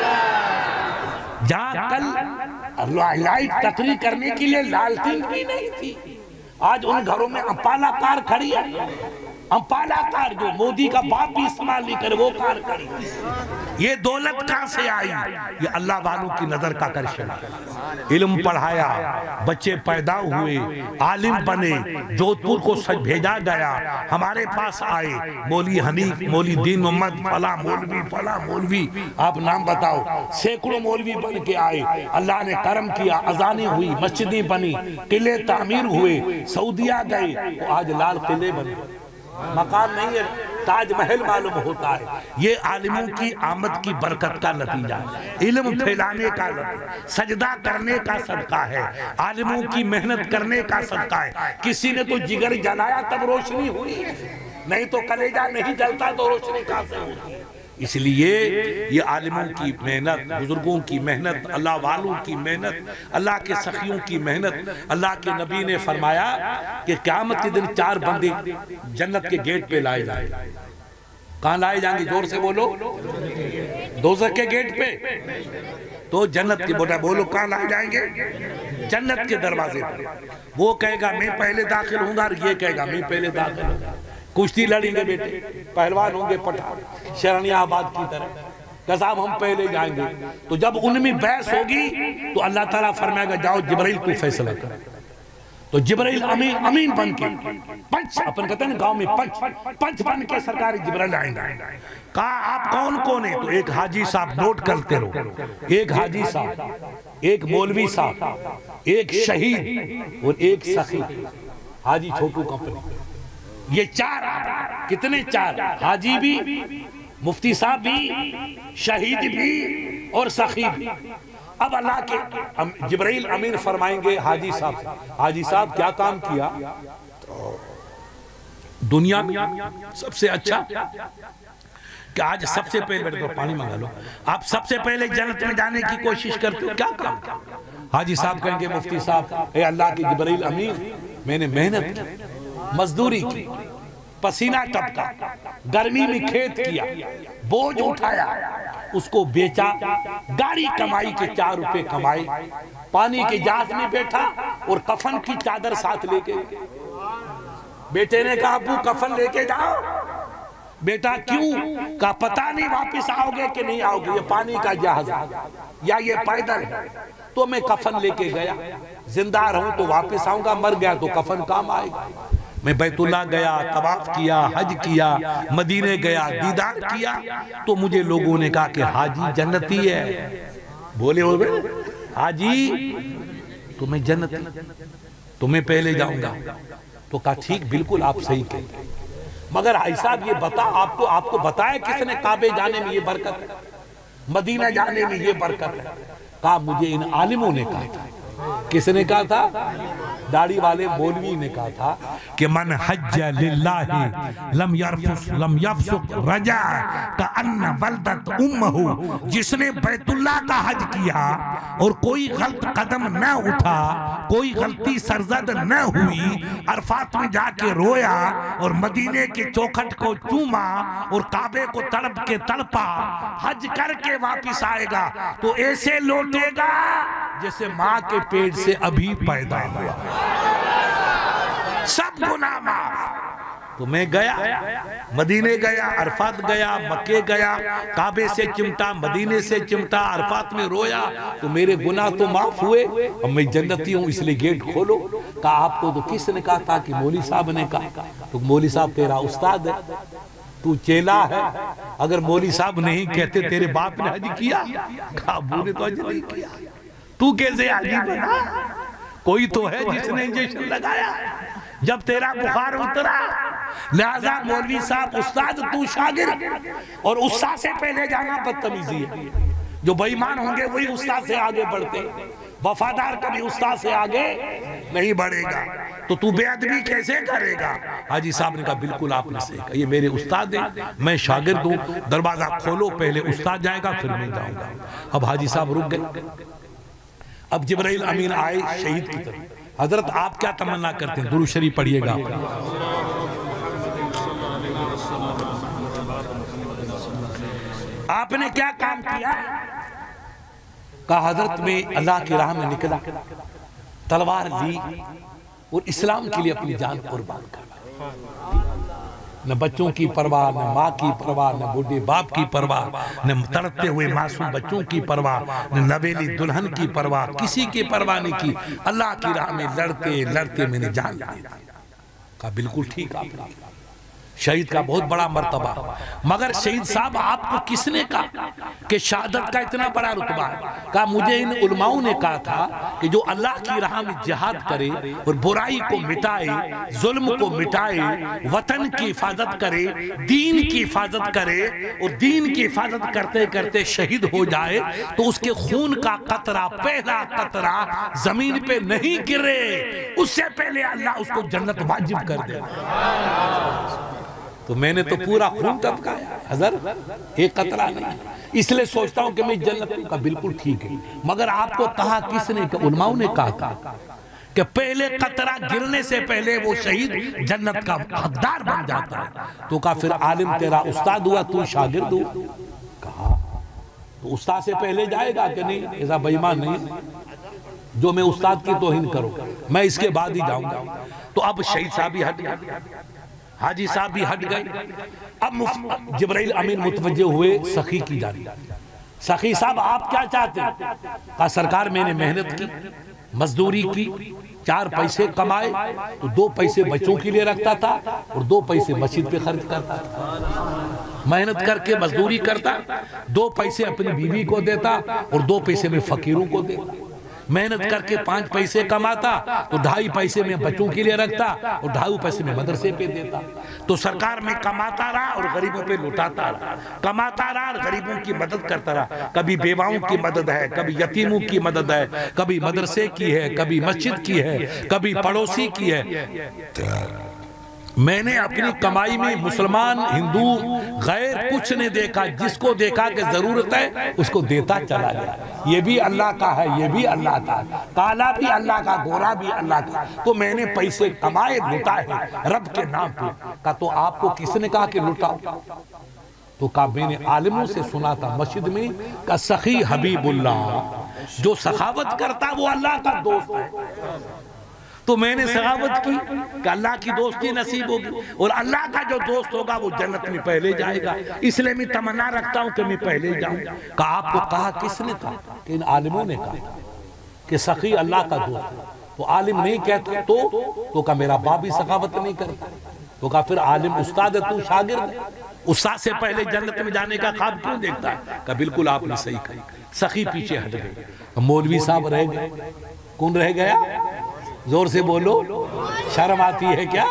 جہاں کل لائٹ تقریر کرنے کے لیے لالٹین بھی نہیں تھی، آج ان گھروں میں امپالہ کار کھڑی ہے، امپالہ کار جو مودی کا باپ بھی استعمال نہیں کرے وہ کار کھڑی ہے۔ یہ دولت کہاں سے آئی؟ یہ اللہ والوں کی نظر کا کرشن۔ علم پڑھایا، بچے پیدا ہوئے، عالم بنے، جودھپور کو سچ بھیجا گیا، ہمارے پاس آئے مولوی حنیف، مولوی دین محمد، فلاں مولوی، فلاں مولوی، آپ نام بتاؤ، سینکڑوں مولوی بن کے آئے، اللہ نے کرم کیا، اذانیں ہوئی، مسجدیں بنی، قلعے تعمیر ہوئے، سعودیہ گئے، تو آج لال قلعے بنے۔ مقام نہیں ہے، تاج محل معلوم ہوتا ہے۔ یہ عالموں کی آمد کی برکت کا نتیجہ ہے، علم پھیلانے کا نتیجہ، سجدہ کرنے کا صدقہ ہے، عالموں کی محنت کرنے کا صدقہ ہے۔ کسی نے تو جگر جلایا تب روشنی ہوئی، نہیں تو کلیجہ نہیں جلتا تو روشنی کہاں سے ہوتی ہے؟ اس لیے یہ عالموں کی محنت، بزرگوں کی محنت، اللہ والوں کی محنت، اللہ کے سخیوں کی محنت۔ اللہ کے نبی نے فرمایا کہ قیامت کے دن چار بندے جنت کے گیٹ پہ لائے جائیں گے۔ کہاں لائے جائیں گے؟ زور سے بولو۔ دوزخ کے گیٹ پہ، تو جنت کے بوٹا بولو کہاں لائے جائیں گے؟ جنت کے دروازے پر۔ وہ کہے گا میں پہلے داخل ہوں گا، اور یہ کہے گا میں پہلے داخل ہوں گا۔ کشتی لڑیں گے بیٹے، پہلوان ہوں گے پٹھان، شیرانی آباد کی طرح، کہ صاحب ہم پہلے جائیں گے۔ تو جب ان میں بحث ہوگی تو اللہ تعالیٰ فرمائے گا جاؤ جبرائیل کو فیصلہ کر۔ تو جبرائیل امین امین بن کے پنچ، اپن کہتے ہیں گاؤں میں پنچ پنچ بن کے سرکاری جبرائیل آئیں گا۔ کہا آپ کون کون ہیں؟ تو ایک حاجی صاحب نوٹ کرتے رہو، ایک حاجی صاحب، ایک مولوی صاحب، ایک شہید اور ایک سخی، حاجی چھوٹو کمپنی۔ یہ چار، کتنے چار؟ حاجی بھی، مفتی صاحب بھی، شہید بھی اور سخی بھی۔ اب اللہ کے جبرائیل امین فرمائیں گے حاجی صاحب، حاجی صاحب کیا کام کیا؟ دنیا میں سب سے اچھا کہ آج سب سے پہلے بیٹھ کر پانی منگا لو، آپ سب سے پہلے جنت میں جانے کی کوشش کرتے ہو، کیا کام؟ حاجی صاحب کہیں گے مفتی صاحب اے اللہ کے جبرائیل امین، میں نے محنت کی، مزدوری کی، پسینہ ٹپکا، گرمی میں کھیت کیا، بوجھ اٹھایا، اس کو بیچا، گاڑی کمائی کے چار روپے کمائے، پانی کے جہاز میں بیٹھا اور کفن کی چادر ساتھ لے کے، بیٹے نے کہا ابو کفن لے کے جاؤ، بیٹا کیوں؟ کہا پتہ نہیں واپس آؤ گے کہ نہیں آؤ گے، یہ پانی کا جہاز ہے یا یہ پیدل ہے۔ تو میں کفن لے کے گیا، زندہ رہوں تو واپس آؤں گا، مر گیا تو کفن کام آئے گا۔ میں بیت اللہ گیا، طواف کیا، حج کیا، مدینے گیا، دیدار کیا، تو مجھے لوگوں نے کہا کہ حاجی جنتی ہے۔ بولے ہو بے حاجی تمہیں جنتی، تمہیں پہلے جاؤں گا۔ تو کہا ٹھیک بالکل آپ صحیح کہتے ہیں، مگر بھائی صاحب یہ بتا آپ کو آپ کو بتایا کس نے کعبے جانے میں یہ برکت ہے، مدینہ جانے میں یہ برکت ہے؟ کہا مجھے ان عالموں نے کہا تھا۔ کس نے کہا تھا؟ داڑھی والے مولوی نے کہا تھا کہ من حج للہ لم یرفث لم یفسق رجع کأن ولدت امہ، جس نے بیت اللہ کا حج کیا اور کوئی غلط قدم نہ اٹھا، کوئی غلطی سرزد نہ ہوئی، عرفات میں جا کے رویا اور مدینے کے چوکھٹ کو چوما اور کعبے کو تڑپ کے تڑپا، حج کر کے واپس آئے گا تو ایسے لوٹے گا جیسے ماں کے پیٹ سے ابھی پیدا ہوا، سب گناہ معاف۔ تو میں گیا، مدینے گیا، عرفات گیا، مکے گیا، کعبے سے چمٹا، مدینے سے چمٹا، عرفات میں رویا، تو میرے گناہ تو معاف ہوئے، اور میں جنتی ہوں اس لیے گیٹ کھولو۔ کہا آپ کو تو کس نے کہا تھا؟ کہ مولوی صاحب نے کہا۔ تو مولوی صاحب تیرا استاد ہے، تو چیلا ہے، اگر مولوی صاحب نہیں کہتے تیرے باپ نے حج کیا؟ کہا ابو نے تو حج نہیں کیا، تو کیسے حاجی بنا؟ کوئی تو ہے جس نے انجیکشن لگایا جب تیرا بخار اترا۔ لہذا مولوی صاحب استاد، تو شاگرد، اور استاد سے پہلے جانا بدتمیزی ہے۔ جو بے ایمان ہوں گے وہی استاد سے آگے بڑھتے، وفادار کبھی استاد سے آگے نہیں بڑھے گا، تو تو بے ادبی کیسے کرے گا؟ حاجی صاحب نے کہا بالکل آپ نے صحیح کہا، یہ میرے استاد ہیں، میں شاگرد ہوں، دروازہ کھولو، پہلے استاد جائے گا پھر میں جاؤں گا۔ اب حاجی صاحب رک گئے۔ اب جبرائیل امین آئے شہید کی طرف۔ حضرت آپ کیا تمنا کرتے ہیں؟ درود شریف پڑھیے گا۔ آپ نے کیا کام کیا؟ کہا حضرت میں اللہ کی راہ میں نکلا، تلوار لی اور اسلام کے لیے اپنی جان قربان کر، نہ بچوں کی پرواہ، نہ ماں کی پرواہ، نہ بوڑھے باپ کی پرواہ، نہ تڑپتے ہوئے معصوم بچوں کی پرواہ، نہ نویلی دلہن کی پرواہ، کسی کی پرواہ نہیں کی، اللہ کی راہ میں لڑتے لڑتے میں نے جان دی۔ کہا بالکل ٹھیک آپ نے، شہید کا بہت بڑا مرتبہ، مگر شہید صاحب آپ کو کس نے کہا کہ شہادت کا اتنا بڑا رتبہ ہے؟ کہا مجھے ان علماؤں نے کہا تھا کہ جو اللہ کی راہ میں جہاد کرے اور برائی کو مٹائے، ظلم کو مٹائے، وطن کی حفاظت کرے، دین کی حفاظت کرے، اور دین کی حفاظت کرتے کرتے شہید ہو جائے تو اس کے خون کا قطرہ، پہلا قطرہ زمین پہ نہیں گرے، اس سے پہلے اللہ اس کو جنت واجب کر دے۔ تو میں نے تو پورا خون ٹپکایا حضرت، ایک قطرہ نہیں، اس لئے سوچتا ہوں کہ میں جنت کا بالکل ٹھیک ہے، مگر آپ کو کہا کس نے؟ کہ علماؤں نے کہا کہ پہلے قطرہ گرنے سے پہلے وہ شہید جنت کا حقدار بن جاتا ہے۔ تو کہا پھر عالم تیرا استاد ہوا، تو شاگرد ہوا؟ کہا تو استاد سے پہلے جائے گا کہ نہیں؟ ایسا بے ایمان نہیں، جو میں استاد کی توہین کروں میں اس کے بعد ہی جاؤں گا۔ تو اب شہید صاحب ہی ہٹ گئے، حاجی صاحب بھی ہٹ گئے۔ اب جبرائیل امین متوجہ ہوئے سخی کی جانب۔ سخی صاحب آپ کیا چاہتے ہیں؟ کہا سرکار میں نے محنت کی، مزدوری کی، چار پیسے کمائے تو دو پیسے بچوں کے لیے رکھتا تھا اور دو پیسے مسجد پہ خرچ کرتا تھا۔ محنت کر کے مزدوری کرتا، دو پیسے اپنی بیوی کو دیتا اور دو پیسے میں فقیروں کو دیتا۔ محنت کر کے پانچ پیسے کماتا تو ڈھائی پیسے میں بچوں کے لیے رکھتا اور ڈھائی پیسے میں مدرسے پہ دیتا۔ تو سرکار میں کماتا رہا اور غریبوں پہ لٹاتا رہا، کماتا رہا اور غریبوں کی مدد کرتا رہا۔ کبھی بیواؤں کی مدد ہے، کبھی یتیموں کی مدد ہے، کبھی مدرسے کی ہے، کبھی مسجد کی ہے، کبھی پڑوسی کی ہے۔ میں نے اپنی کمائی میں مسلمان، ہندو، غیر کچھ نے دیکھا، جس کو دیکھا کہ ضرورت ہے اس کو دیتا چلا گیا۔ یہ بھی اللہ کا ہے، یہ بھی اللہ کا ہے، کالا بھی اللہ کا، گورا بھی اللہ کا۔ تو میں نے پیسے کمائے، لٹائے رب کے نام پہ۔ کہا تو آپ کو کس نے کہا کہ لٹاؤ؟ تو کہا میں نے عالموں سے سنا تھا مسجد میں کہ سخی حبیب اللہ، جو سخاوت کرتا وہ اللہ کا دوست ہے۔ تو تو میں نے سخاوت کی کہ اللہ کی دوستی نصیب ہوگی، اور اللہ کا جو دوست ہوگا وہ جنت میں پہلے جائے گا، اس لیے میں تمنا رکھتا ہوں کہ میں پہلے جاؤں۔ کہ آپ کو کہا کس نے کہا؟ کہ ان عالموں نے کہا کہ سخی اللہ کا دوست ہے۔ تو عالم نہیں کہتا تو تو کہا میرا باپ بھی سخاوت نہیں کرتا، تو کہا پھر عالم استاد ہے تو شاگرد ہے، استاد سے پہلے جنت میں جانے کا خواب کیوں دیکھتا ہے؟ کہ بالکل آپ نے صحیح کہا۔ سخی پیچھے ہٹ گئے، مولوی صاحب رہ گئے۔ کون رہ گیا؟ زور سے بولو، شرم آتی ہے کیا؟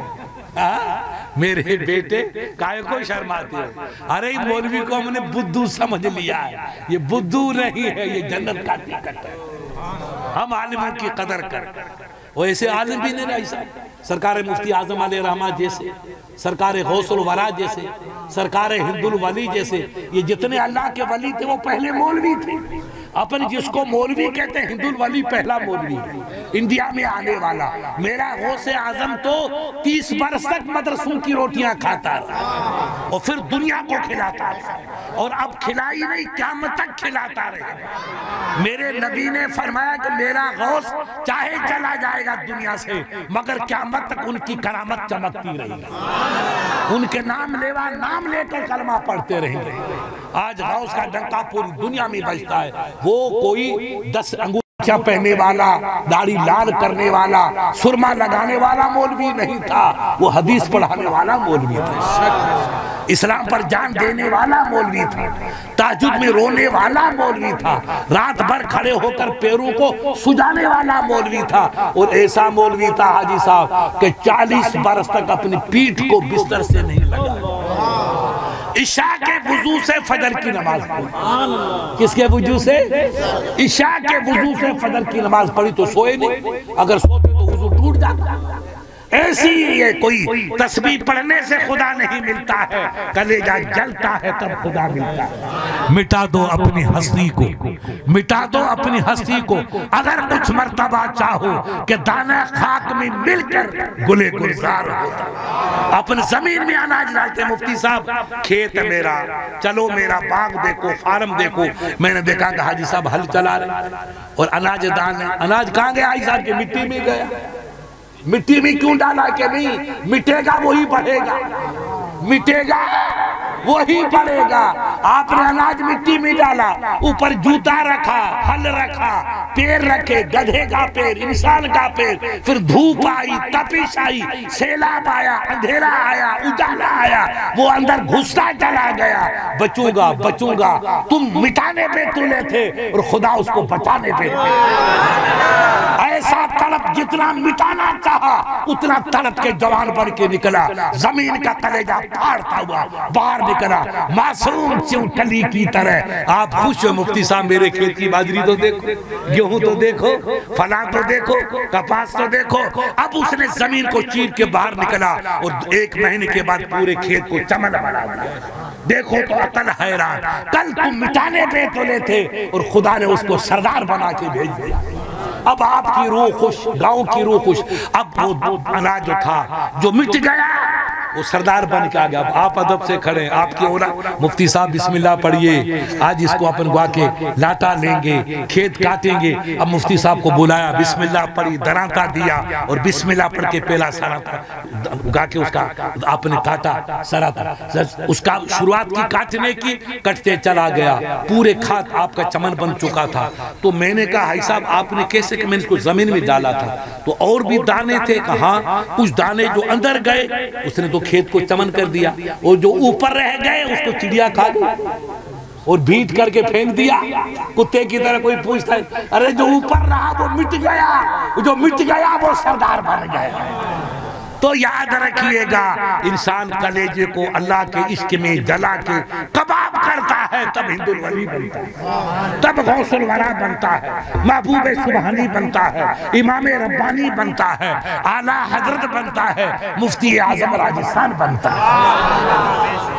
میرے بیٹے کائے کو شرم آتی ہے؟ ارے مولوی کو ہم نے بدھو سمجھ لیا ہے، یہ بدھو نہیں ہے، یہ جنت کا ٹکٹ ہے۔ ہم عالموں کی قدر کر، وہ ایسے عالم بھی نہیں رہی صاحب، سرکار مفتی اعظم علیہ رحمہ جیسے، سرکار غوث الورا جیسے، سرکار ہند الولی جیسے، یہ جتنے اللہ کے ولی تھے وہ پہلے مولوی تھے۔ اپن جس کو مولوی کہتے ہیں ہند الولی پہلا مولوی ہے انڈیا میں آنے والا۔ میرا غوث اعظم تو تیس برس تک مدرسوں کی روٹیاں کھاتا رہا اور پھر دنیا کو کھلاتا رہا، اور اب کھلائی نہیں قیامت تک کھلاتا رہے۔ میرے نبی نے فرمایا کہ میرا غوث چاہے چلا جائے گا دنیا سے مگر قیامت تک ان کی کرامت چمکتی رہے گی، ان کے نام لیوا نام لے کر کلمہ پڑھتے رہیں گے۔ آج غوث کا ڈنکا پوری دنیا میں بجتا ہے۔ وہ کوئی دس انگوٹھیاں پہنے والا، داڑھی لال کرنے والا، سرما لگانے والا مولوی نہیں تھا، وہ حدیث پڑھانے والا مولوی تھا، اسلام پر جان دینے والا مولوی تھا، تہجد میں رونے والا مولوی تھا، رات بھر کھڑے ہو کر پیروں کو سجانے والا مولوی تھا، اور ایسا مولوی تھا حاجی صاحب کہ چالیس برس تک اپنی پیٹھ کو بستر سے نہیں لگا۔ عشاء کے وضو سے فجر کی نماز پڑھی۔ کس کے وضو سے؟ عشاء کے وضو سے فجر کی نماز پڑھی تو سوئے نہیں، اگر سوتے تو وضو ٹوٹ جاتا۔ ایسی یہ کوئی تسبیح پڑھنے سے خدا نہیں ملتا ہے، کلیجہ جلتا ہے تب خدا ملتا ہے۔ مٹا دو اپنی ہستی کو، مٹا دو اپنی ہستی کو، اگر کچھ مرتبہ چاہو کہ دانہ خاک میں مل کر گلے گلزار ہوتا۔ اپن زمین میں اناج ڈالتے، مفتی صاحب کھیت میرا، چلو میرا باغ دیکھو، فارم دیکھو۔ میں نے دیکھا کہ حاجی صاحب ہل چلا رہے اور اناج دان ہے، اناج کہاں گیا حاجی صاحب؟ کے مٹی میں گیا۔ مٹی میں کیوں ڈالا کہ نہیں مٹے گا وہی بڑھے گا، مٹے گا وہی بڑھے گا۔ آپ نے اناج مٹی میں ڈالا، اوپر جوتا رکھا، ہل رکھا، پیر رکھے، گدھے کا پیر، انسان کا پیر، پھر دھوپ آئی، تپش آئی، سیلاب آیا، اندھیرا آیا، اجالا آیا، وہ اندر گھستا چلا گیا۔ بچوں گا بچوں گا، تم مٹانے پہ تلے تھے اور خدا اس کو بچانے پہ۔ ایسا تڑپ جتنا مٹانا چاہا اتنا تڑپ کے جوان بن کے نکلا، زمین کا کلیجہ پھاڑتا ہوا باہر نکلا، معصوم چون کلی کی طرح۔ آپ خوش ہو مفتی صاحب میرے کھیت کی باجری تو دیکھو، گیہوں تو دیکھو، فلاں تو دیکھو، کپاس تو دیکھو۔ اب اس نے زمین کو چیر کے باہر نکلا اور ایک مہینے کے بعد پورے کھیت کو چمن بنا دیا۔ دیکھو تو عقل حیران، کل تم مٹانے پہ تلے تھے اور خدا نے اس کو سردار بنا کے بھیج دیا۔ اب آپ کی روح خوش، گاؤں کی روح خوش۔ اب وہ اناج جو تھا جو مٹ گیا وہ سردار بن کے آ گیا۔ اب آپ ادب سے کھڑے، آپ کی اولاد مفتی صاحب بسم اللہ پڑھیے، آج اس کو اپن گوا کے لاٹا لیں گے، کھیت کاٹیں گے۔ اب مفتی صاحب کو بلایا، بسم اللہ پڑھی، درانتا دیا اور بسم اللہ پڑھ کے پہلا سارا گا کے اس کا آپ نے کاٹا سارا تھا۔ اس کا شروعات کی کاٹنے کی، کٹتے چلا گیا، پورے کھات آپ کا چمن بن چکا تھا۔ تو میں نے کہا حاجی صاحب آپ نے کیسے کہ میں نے اس کو زمین میں ڈالا تھا تو اور بھی دانے تھے، کہاں کچھ دانے جو اندر گئے اس نے تو کھیت کو چمن کر دیا، اور جو اوپر رہ گئے اس کو چڑیا کھا گئی اور بھیٹ کر کے پھینک دیا کتے کی طرح۔ کوئی پوچھتا ہے ارے جو اوپر رہا وہ مٹ گیا، جو مٹ گیا وہ سردار بن گیا۔ تو یاد رکھیے گا انسان کلیجے کو اللہ کے عشق میں جلا کے کباب کرتا ہے تب ہند الولی بنتا ہے، تب غوث الورا بنتا ہے، محبوب سبحانی بنتا ہے، امام ربانی بنتا ہے، اعلیٰ حضرت بنتا ہے، مفتی اعظم راجستان بنتا ہے۔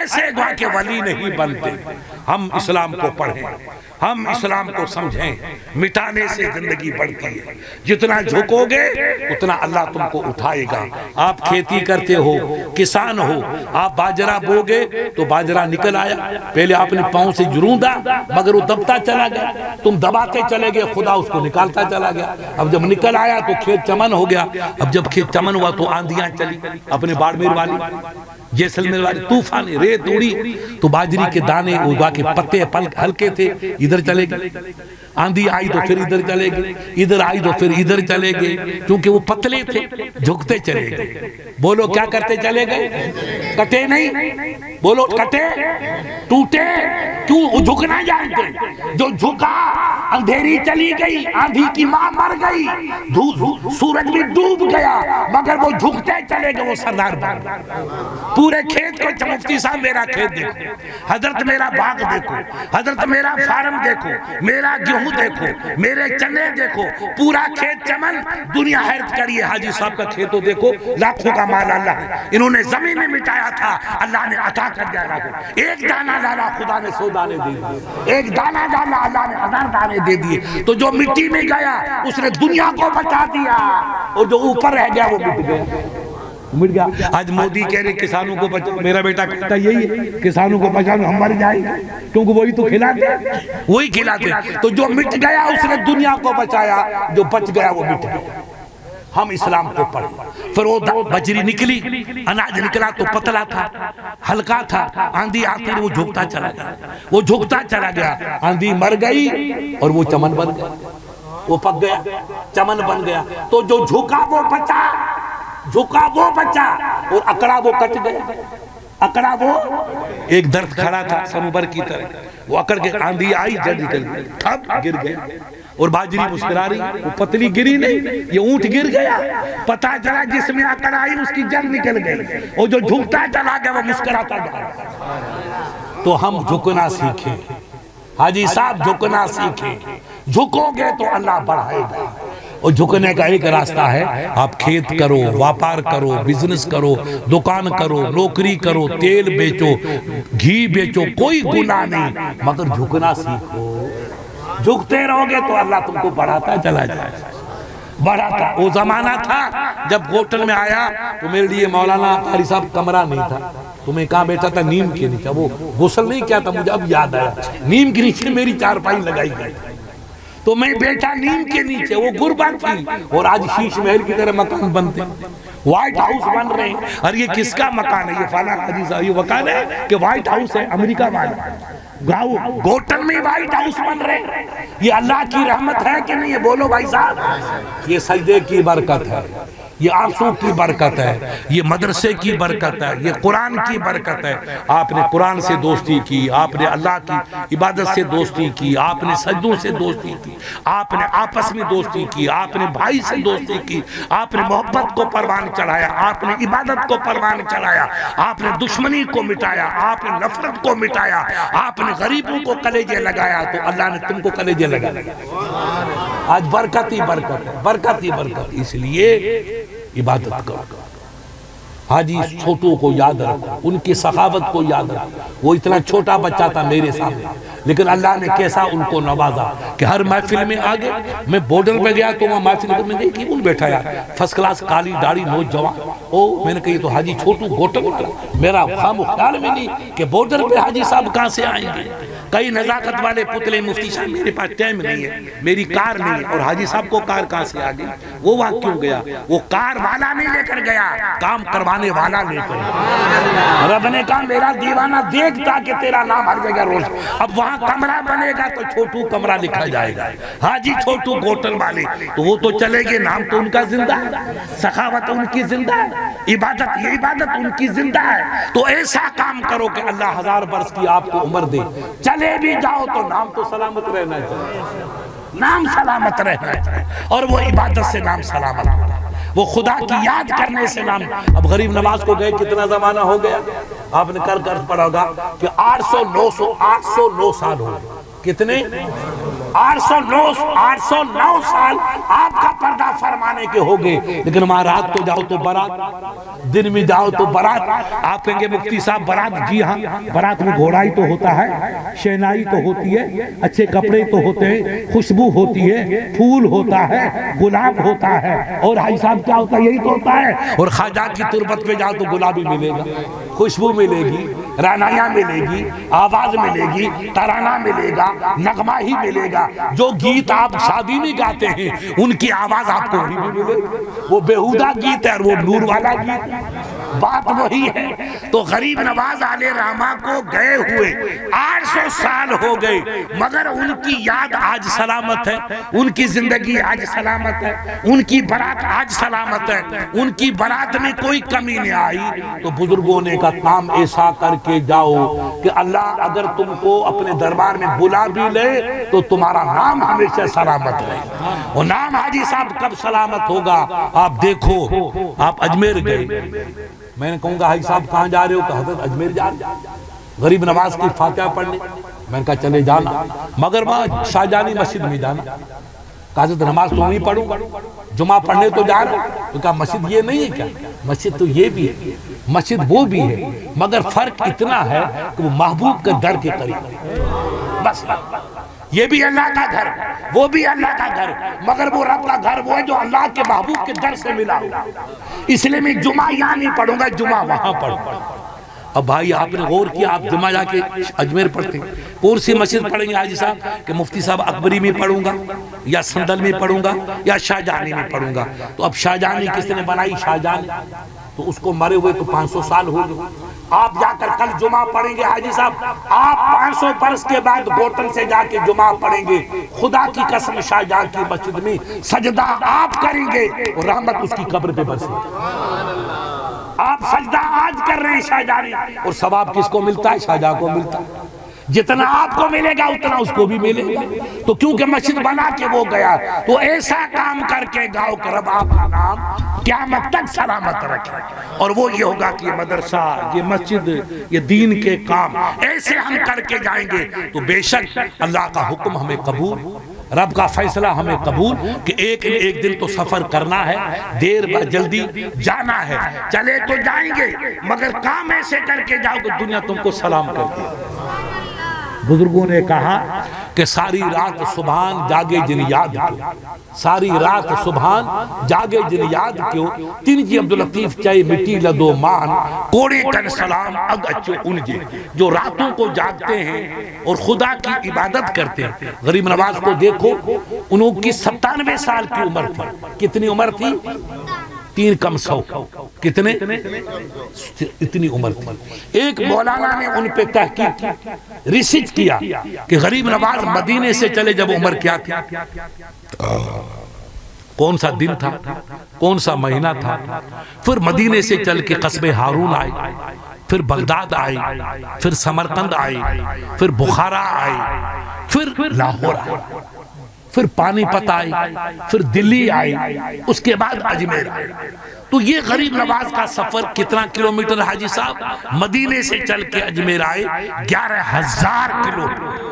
ایسے گواہ کے ولی نہیں بنتے۔ ہم اسلام کو پڑھیں، ہم اسلام کو سمجھیں، مٹانے سے زندگی بڑھتی ہے۔ جتنا جھکو گے اتنا اللہ تم کو اٹھائے گا۔ آپ کھیتی کرتے ہو، کسان ہو، آپ باجرہ بوگے تو باجرہ نکل آیا، پہلے آپ نے پاؤں سے جروندا مگر وہ دبتا چلا گیا، تم دباتے چلے گئے، خدا اس کو نکالتا چلا گیا۔ اب جب نکل آیا تو کھیت چمن ہو گیا۔ اب جب کھیت چمن ہوا تو آندیاں چلی، اپنے باڑمیر والی، جیسلمیر والی، طوفان، ریت اڑی تو باجری کے دانے اگا کے پتے ہلکے تھے، ادھر چلے گئے۔ آندھی آئی تو پھر ادھر چلے گئے، ادھر آئی تو پھر ادھر چلے گئے، کیونکہ وہ پتلے تھے، جھکتے چلے گئے۔ بولو کیا کرتے چلے گئے؟ کٹے نہیں، بولو کٹے ٹوٹے، کیوں جھکنا جانتے؟ جو جھکا اندھیری چلی گئی، آندھی کی ماں مر گئی، سورج بھی ڈوب گیا، مگر وہ جھکتے چلے گئے، وہ سردار بن گئے۔ پورے کھیت کو مفتی صاحب میرا کھیت دیکھو، حضرت میرا باغ دیکھو، حضرت میرا فارم دیکھو، میرا گیہوں دیکھو، میرے چنے دیکھو، پورا کھیت چمن، دنیا حیرت کریے حاجی صاحب کا کھیتوں دیکھو، لاکھوں کا مال اللہ ہے۔ انہوں نے زمین میں مٹایا تھا، اللہ نے عطا کر دیا اللہ کو۔ ایک دانہ ڈالا خدا نے سو دانے دے دیے، ایک دانہ ڈالا اللہ نے ہزار دانے دے دیے۔ تو جو مٹی میں گیا اس نے دنیا کو بچا دیا، اور جو اوپر رہ گیا وہ مٹ گیا، مٹ گیا۔ آج مودی کہہ رہے کسانوں کو بچاؤ، میرا بیٹا کہتا یہی ہے، کسانوں کو بچاؤ ہم مر جائیں گے، کیونکہ وہی تو کھلاتے، وہی کھلاتے۔ تو جو مٹ گیا اس نے دنیا کو بچایا، جو بچ گیا وہ مٹ گیا۔ ہم اسلام کو پڑھیں۔ پھر وہ بجری نکلی، اناج نکلا تو پتلا تھا، ہلکا تھا، آندھی آتی وہ جھکتا چلا گیا، وہ جھکتا چلا گیا، آندھی مر گئی اور وہ چمن بن گیا، وہ پک گیا، چمن بن گیا۔ تو جو جھکا وہ بچا، جھکا وہ بچا، اور اکڑا وہ کٹ گیا۔ اکڑا وہ ایک درخت کھڑا تھا سنوبر کی طرح، وہ اکڑ کے آندھی آئی، جڑ نکل گئی، تھپ گر گیا، اور باجری مسکرا رہی، وہ پتلی گری نہیں، یہ اونٹ گر گیا۔ پتا چلا جس میں اکڑ آئی اس کی جڑ نکل گئی، اور جو جھکتا چلا گیا وہ مسکراتا جا رہا۔ تو ہم جھکنا سیکھیں حاجی صاحب، جھکنا سیکھیں۔ جھکو گے تو اللہ بڑھائے گا۔ اور جھکنے کا ایک راستہ ہے، آپ کھیت کرو، واپار کرو، بزنس کرو، دکان کرو، نوکری کرو، تیل بیچو، گھی بیچو، کوئی گناہ نہیں، مگر جھکنا سیکھو۔ جھکتے رہو گے تو اللہ تم کو بڑھاتا چلا جائے، بڑھاتا۔ وہ زمانہ تھا جب ہوٹل میں آیا تو میرے لیے مولانا قاری صاحب کمرہ نہیں تھا، تو میں کہاں بیٹھا تھا؟ نیم کے نیچے۔ وہ غسل نہیں کیا تھا، مجھے اب یاد آیا، نیم کے نیچے میری چارپائی لگائی گئی، تو میں بیٹھا نیم کے نیچے۔ وہ غربت تھی، اور آج شیش محل کی طرح مکان بنتے ہیں، وائٹ ہاؤس بن رہے ہیں۔ اور یہ کس کا مکان ہے؟ یہ فلاں حاجی صاحب یہ مکان ہے کہ وائٹ ہاؤس ہے، امریکہ والا گاؤں گوٹن میں وائٹ ہاؤس بن رہے ہیں۔ یہ اللہ کی رحمت ہے کہ نہیں؟ بولو بھائی صاحب، یہ سجدے کی برکت ہے، یہ آنسو کی برکت ہے، یہ مدرسے کی برکت ہے، یہ قرآن کی برکت ہے۔ آپ نے قرآن سے دوستی کی، آپ نے اللہ کی عبادت سے دوستی کی، آپ نے سجدوں سے دوستی کی، آپ نے آپس میں دوستی کی، آپ نے بھائی سے دوستی کی، آپ نے محبت کو پروان چڑھایا، آپ نے عبادت کو پروان چڑھایا، آپ نے دشمنی کو مٹایا، آپ نے نفرت کو مٹایا، آپ نے غریبوں کو کلیجے لگایا، تو اللہ نے تم کو کلیجے لگایا۔ آج برکت ہی برکت ہے، برکت ہی برکت۔ اس لیے عبادت کرو۔ حاجی چھوٹوں کو یاد رکھو، ان کی سخاوت کو یاد رکھو۔ وہ اتنا چھوٹا بچہ تھا میرے سامنے، لیکن اللہ نے کیسا ان کو نوازا کہ ہر محفل میں آگے۔ میں بورڈر پہ گیا تو وہاں محفل میں دیکھی کون بیٹھا ہے، فرسٹ کلاس کالی داڑھی نوجوان۔ او میں نے کہی تو حاجی چھوٹو گوٹا گوٹا، میرا خام خیال میں نہیں کہ بورڈر پہ حاجی صاحب کہاں سے آئیں گے۔ کئی نزاکت والے پتلے مفتی صاحب میرے پاس ٹائم نہیں ہے، میری کار نہیں ہے، اور حاجی صاحب کو کار کہاں سے آ گئی؟ وہ وہاں کیوں گیا؟ وہ کار والا نہیں لے کر گیا، کام کروانے والا لے کر گیا۔ رب نے کہا میرا دیوانہ دیکھتا کہ تیرا نام ہر جگہ روز۔ اب وہاں کمرہ بنے گا تو چھوٹو کمرہ لکھا جائے گا، حاجی چھوٹو گوٹن والے، تو وہ تو چلے گے، نام تو ان کا زندہ ہے، سخاوت ان کی زندہ ہے، عبادت یہ عبادت ان کی زندہ ہے۔ تو ایسا کام کرو کہ اللہ ہزار برس کی آپ کو عمر دے، چلے بھی جاؤ تو نام تو سلامت رہنا چاہیے، نام سلامت رہنا چاہیے، اور وہ عبادت سے نام سلامت رہنا، وہ خدا کی یاد کرنے سے نام۔ اب غریب نواز کو گئے کتنا زمانہ ہو گیا؟ آپ نے کر کر پڑھا ہوگا کہ آٹھ سو نو سو آٹھ سو نو سال ہو گئے۔ کتنے؟ آٹھ سو نو آٹھ سو نو سال آپ کا پردہ فرمانے کے ہو گئے، لیکن وہاں رات کو جاؤ تو برات، دن میں جاؤ تو برات۔ آپ کہیں گے مفتی صاحب برات، جی ہاں برات میں گھوڑائی تو ہوتا ہے، شہنائی تو ہوتی ہے، اچھے کپڑے تو ہوتے ہیں، خوشبو ہوتی ہے، پھول ہوتا ہے، گلاب ہوتا ہے، اور حاجی صاحب کیا ہوتا ہے؟ یہی تو ہوتا ہے۔ اور خواجہ کی تربت پہ جاؤ تو گلابی ملے گا، خوشبو ملے گی، رعنائیاں ملے گی، آواز ملے گی، ترانہ ملے گا، نغمہ ہی ملے گا۔ جو گیت آپ شادی میں گاتے ہیں ان کی آواز آپ کو وہی بھی ملے گی، وہ بیہودہ گیت ہے اور وہ نور والا گیت ہے، بات وہی ہے۔ تو غریب نواز علیہ الرحمہ کو گئے ہوئے آٹھ سو سال ہو گئے، مگر ان کی یاد آج سلامت ہے، ان کی زندگی آج سلامت ہے، ان کی برات آج سلامت ہے، ان کی برات میں کوئی کمی نہیں آئی۔ تو بزرگوں نے کا کام ایسا کر کے جاؤ کہ اللہ اگر تم کو اپنے دربار میں بلا بھی لے تو تمہارا نام ہمیشہ سلامت رہے۔ وہ نام حاجی صاحب کب سلامت ہوگا؟ آپ دیکھو، آپ اجمیر گئے، میں نے کہوں گا حاجی صاحب کہاں جا رہے ہو؟ کہ حضرت اجمیر جا رہے ہیں غریب نواز کی فاتحہ پڑھنے۔ میں نے کہا چلے جانا، مگر وہاں شاہجانی مسجد میں جانا۔ کہا حضرت نماز تو نہیں پڑھوں، جمعہ پڑھنے تو جا رہا ہوں۔ تو کہا مسجد یہ نہیں ہے کیا؟ مسجد تو یہ بھی ہے، مسجد وہ بھی ہے، مگر فرق اتنا ہے کہ وہ محبوب کے در کے قریب ہے، بس۔ یہ بھی اللہ کا گھر، وہ بھی اللہ کا گھر، مگر وہ رب کا گھر وہ ہے جو اللہ کے محبوب کے در سے ملا ہوا۔ اس لیے میں جمعہ یہاں نہیں پڑھوں گا، جمعہ وہاں پڑھوں گا۔ اب بھائی آپ نے غور کیا، آپ جمعہ جا کے اجمیر پڑھتے ہیں، کون سی مسجد پڑھیں گے حاجی صاحب؟ کہ مفتی صاحب اکبری میں پڑھوں گا، یا سندل میں پڑھوں گا، یا شاہجہانی میں پڑھوں گا۔ تو اب شاہجہانی کس نے بنائی؟ شاہجہانی، تو اس کو مرے ہوئے تو پانچ سو سال ہو گئے۔ آپ جا کر کل جمعہ پڑھیں گے حاجی صاحب، آپ پانچ سو برس کے بعد بوتل سے جا کے جمعہ پڑھیں گے، خدا کی قسم شاہجہاں کی مسجد میں سجدہ آپ کریں گے اور رحمت اس کی قبر پہ برسے۔ آپ سجدہ آج کر رہے ہیں شاہجہانی، اور ثواب کس کو ملتا ہے؟ شاہجہاں کو ملتا ہے۔ جتنا آپ کو ملے گا اتنا اس کو بھی ملے گا۔ تو کیونکہ مسجد بنا کے وہ گیا، تو ایسا کام کر کے گاؤ کہ رب آپ کا نام قیامت تک سلامت رکھے۔ اور وہ یہ ہوگا کہ یہ مدرسہ، یہ مسجد، یہ دین کے کام ایسے ہم کر کے جائیں گے تو بے شک اللہ کا حکم ہمیں قبول، رب کا فیصلہ ہمیں قبول کہ ایک ایک دن تو سفر کرنا ہے، دیر با جلدی جانا ہے، چلے تو جائیں گے مگر کام ایسے کر کے جاؤ کہ دنیا تم کو سلام کرتی ہے۔ بزرگوں نے کہا کہ ساری رات سبحان جاگے جن یاد کیوں، ساری رات سبحان جاگے جن یاد کیوں، تین جی عبداللطیف چاہے مٹی لدو مان، کوڑے کن سلام اگ اچھو انجے۔ جو راتوں کو جاگتے ہیں اور خدا کی عبادت کرتے ہیں، غریب نواز کو دیکھو، انہوں کی ستانوے سال کی عمر تھی۔ کتنی عمر تھی؟ تین کم سو، کتنے؟ اتنی عمر تھی۔ ایک مولانا نے ان پہ تحقیق ریسرچ کیا کہ غریب نواز مدینے سے چلے جب عمر کیا تھی، کون سا دن تھا، کون سا مہینہ تھا۔ پھر مدینے سے چل کے قصبے ہارون آئے، پھر بغداد آئی، پھر سمرقند آئی، پھر بخارا آئی، پھر لاہور آئی، پھر پانی پت آئی، پھر دلی آئی، اس کے بعد اجمیر آئی۔ تو یہ غریب نواز کا سفر کتنا کلومیٹر حاجی صاحب؟ مدینے سے چل کے اجمیر آئے گیارہ ہزار کلومیٹر۔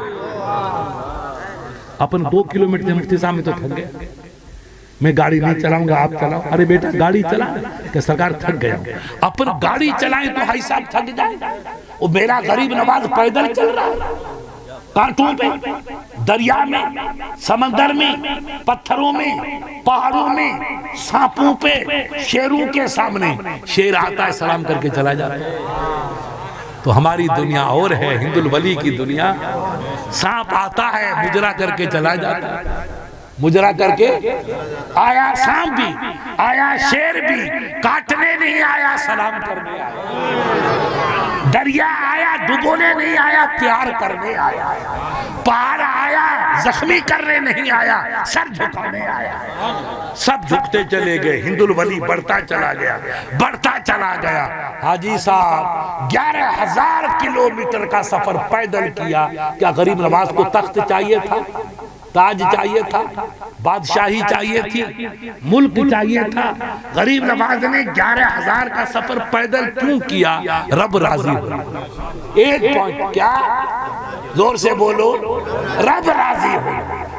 اپن دو کلومیٹر مفتی صاحب میں تو تھک گئے، میں گاڑی نہیں چلاؤں گا آپ چلاؤ۔ ارے بیٹا گاڑی چلا کہ سرکار تھک گیا۔ اپن گاڑی چلائیں تو حاجی صاحب تھک جائیں، وہ میرا غریب نواز پیدل چل رہا ہے، کانٹوں پہ، دریا میں، سمندر میں، پتھروں میں، پہاڑوں میں، سانپوں پہ، شیروں کے سامنے۔ شیر آتا ہے سلام کر کے چلا جاتا ہے۔ تو ہماری دنیا اور ہے، ہند الولی کی دنیا۔ سانپ آتا ہے مجرا کر کے چلا جاتا ہے، مجرا کر کے آیا سانپ بھی، آیا شیر بھی، کاٹنے نہیں آیا سلام کرنے آیا۔ دریا آیا ڈبونے نہیں آیا، پیار کرنے آیا۔ پہاڑ آیا زخمی کرنے نہیں آیا، سر جھکانے آیا۔ سب جھکتے چلے گئے، ہند الولی بڑھتا چلا گیا، بڑھتا چلا گیا۔ حاجی صاحب گیارہ ہزار کلومیٹر کا سفر پیدل کیا۔ کیا غریب نواز کو تخت چاہیے تھا، تاج چاہیے تھا، بادشاہی چاہیے تھی، ملک چاہیے تھا؟ غریب نواز نے گیارہ ہزار کا سفر پیدل کیوں کیا؟ رب راضی ہو۔ ایک پوائنٹ کیا؟ زور سے بولو، رب راضی ہو۔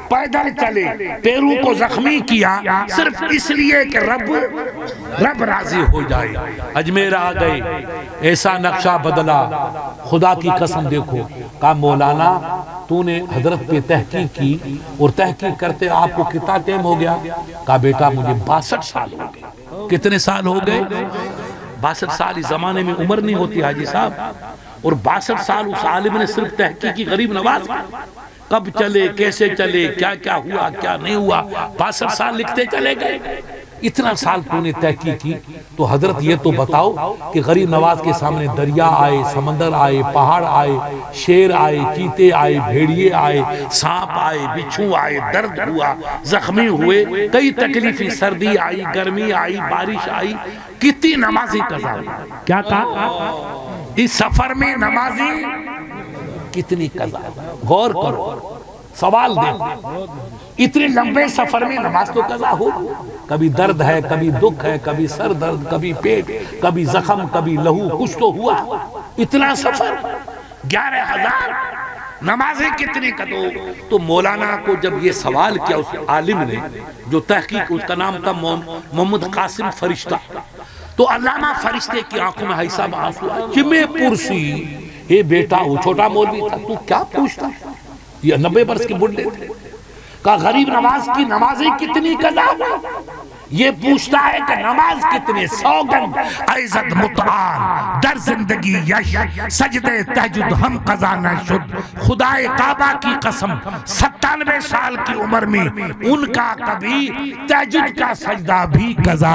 پیدل چلے، پیروں کو زخمی کیا صرف اس لیے کہ رب رب راضی ہو جائے۔ اجمیر آ گئے، ایسا نقشہ بدلا، خدا کی قسم دیکھو، کہا مولانا تو نے حضرت پہ تحقیق کی اور تحقیق کرتے آپ کو کتنا ٹائم ہو گیا؟ کہا بیٹا مجھے باسٹھ سال ہو گئے۔ کتنے سال ہو گئے؟ باسٹھ سال اس زمانے میں عمر نہیں ہوتی حاجی صاحب، اور باسٹھ سال اس عالم نے صرف تحقیق کی، غریب نواز کب چلے، کیسے چلے، کیا کیا ہوا، کیا نہیں ہوا، باسٹھ سال لکھتے چلے گئے۔ اتنا سال تو نے تحقیق کی، تو حضرت یہ تو بتاؤ کہ غریب نواز کے سامنے دریا آئے، سمندر آئے، پہاڑ آئے، شیر آئے، چیتے آئے، بھیڑیے آئے، سانپ آئے، بچھو آئے، درد ہوا، زخمی ہوئے، کئی تکلیفیں، سردی آئی، گرمی آئی، بارش آئی، کتنی نمازی قضا ہوئی۔ کیا کہا؟ اس سفر میں نمازی کتنی قضا، غور کرو، سوال دیں، اتنے لمبے سفر میں نماز تو قضا ہو، کبھی درد ہے، کبھی دکھ ہے، کبھی سر درد، کبھی پیٹ، کبھی زخم، کبھی لہو، کچھ تو ہوا۔ اتنا سفر، گیارہ ہزار نمازیں کتنی قضا۔ تو مولانا کو جب یہ سوال کیا اس عالم نے جو تحقیق، اس کا نام تھا محمد قاسم فرشتہ، تو علامہ فرشتے کی آنکھوں میں حیثہ آنسو آئے، چمے پرسی، اے بیٹا وہ چھوٹا مولوی تھا، تو کیا پوچھتا؟ یہ نبے برس کے بڑھے تھے۔ کہا غریب نواز کی نمازیں کتنی قضا، یہ پوچھتا ہے کہ نماز کتنے، سوگند عزت متعال در زندگی یش، سجدے تہجد ہم قضا نہ شد، خدائے کعبہ کی قسم ستانوے سال کی عمر میں ان کا کبھی تہجد کا سجدہ بھی قضا۔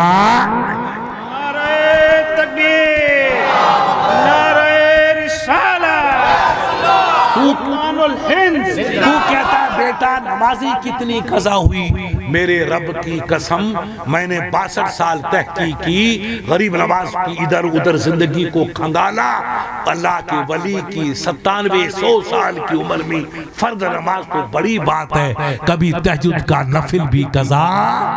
نعرہ تکبیر، نعرہ رسالت، سلطان الہند۔ تو کہتا بیٹا نمازی کتنی قضا ہوئی؟ میرے رب کی قسم میں نے باسٹھ سال تحقیق کی، غریب نواز کی ادھر ادھر زندگی کو کھنگالا، اللہ کے ولی کی ستانوے سو سال کی عمر میں فرض نماز تو بڑی بات ہے، کبھی تہجد کا نفل بھی قضا۔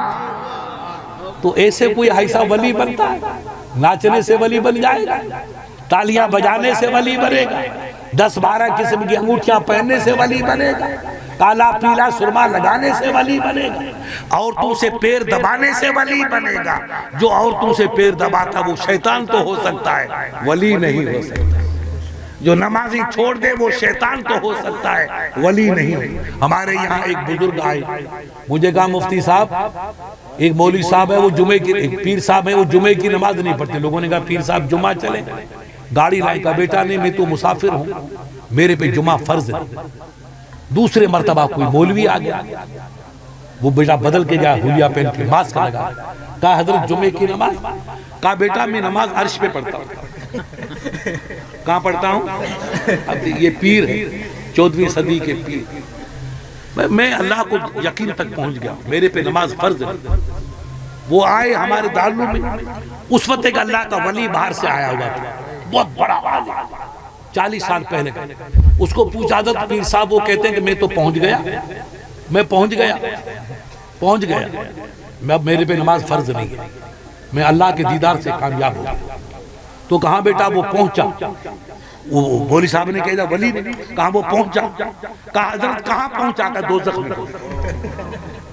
تو ایسے کوئی ایسا ولی بنتا ہے؟ ناچنے سے ولی بن جائے گا، تالیاں بجانے سے ولی بنے گا، دس بارہ قسم کی انگوٹھیاں پہننے سے ولی بنے گا، کالا پیلا سرما لگانے سے ولی بنے گا، عورتوں سے پیر دبانے سے ولی بنے گا۔ جو عورتوں سے پیر دباتا وہ شیطان تو ہو سکتا ہے، ولی نہیں ہو سکتا۔ جو نمازی چھوڑ دے وہ شیطان تو ہو سکتا ہے، ولی نہیں۔ ہمارے یہاں ایک بزرگ آئے، مجھے کہا مفتی صاحب ایک مولوی صاحب ہے وہ جمعے کی، ایک پیر صاحب ہے وہ جمعے کی نماز نہیں پڑھتے۔ لوگوں نے کہا پیر صاحب جمعہ چلیں، گاڑی لائے، کا بیٹا نہیں میں تو مسافر ہوں، میرے پہ جمعہ فرض ہے۔ دوسرے مرتبہ کوئی مولوی آ گیا، وہ بیٹا بدل کے گیا، ہولیا پہن کے ماسک لگا، کہا حضرت جمعے کی نماز؟ کہا بیٹا میں نماز عرش پہ پڑھتا ہوں۔ کہاں پڑھتا ہوں؟ اب یہ پیر ہے، چودہویں صدی کے پیر۔ میں اللہ کو یقین تک پہنچ گیا، میرے پہ نماز فرض ہے۔ وہ آئے ہمارے دارالعلوم میں، اس وقت ایک اللہ کا ولی باہر سے آیا ہوا تھا، بہت بڑا عالم، چالیس سال پہلے کا۔ اس کو پوچھا حضرت پیر صاحب، وہ کہتے ہیں کہ میں تو پہنچ گیا، میں پہنچ گیا پہنچ گیا میں اب میرے پہ نماز فرض نہیں ہے، میں اللہ کے دیدار سے کامیاب ہوں۔ تو کہاں بیٹا؟ وہ پہنچا۔ وہ مولوی صاحب نے کہا ولی نے کہاں وہ پہنچا؟ کہا حضرت کہاں پہنچا؟ کہا دوزخ میں پہنچا۔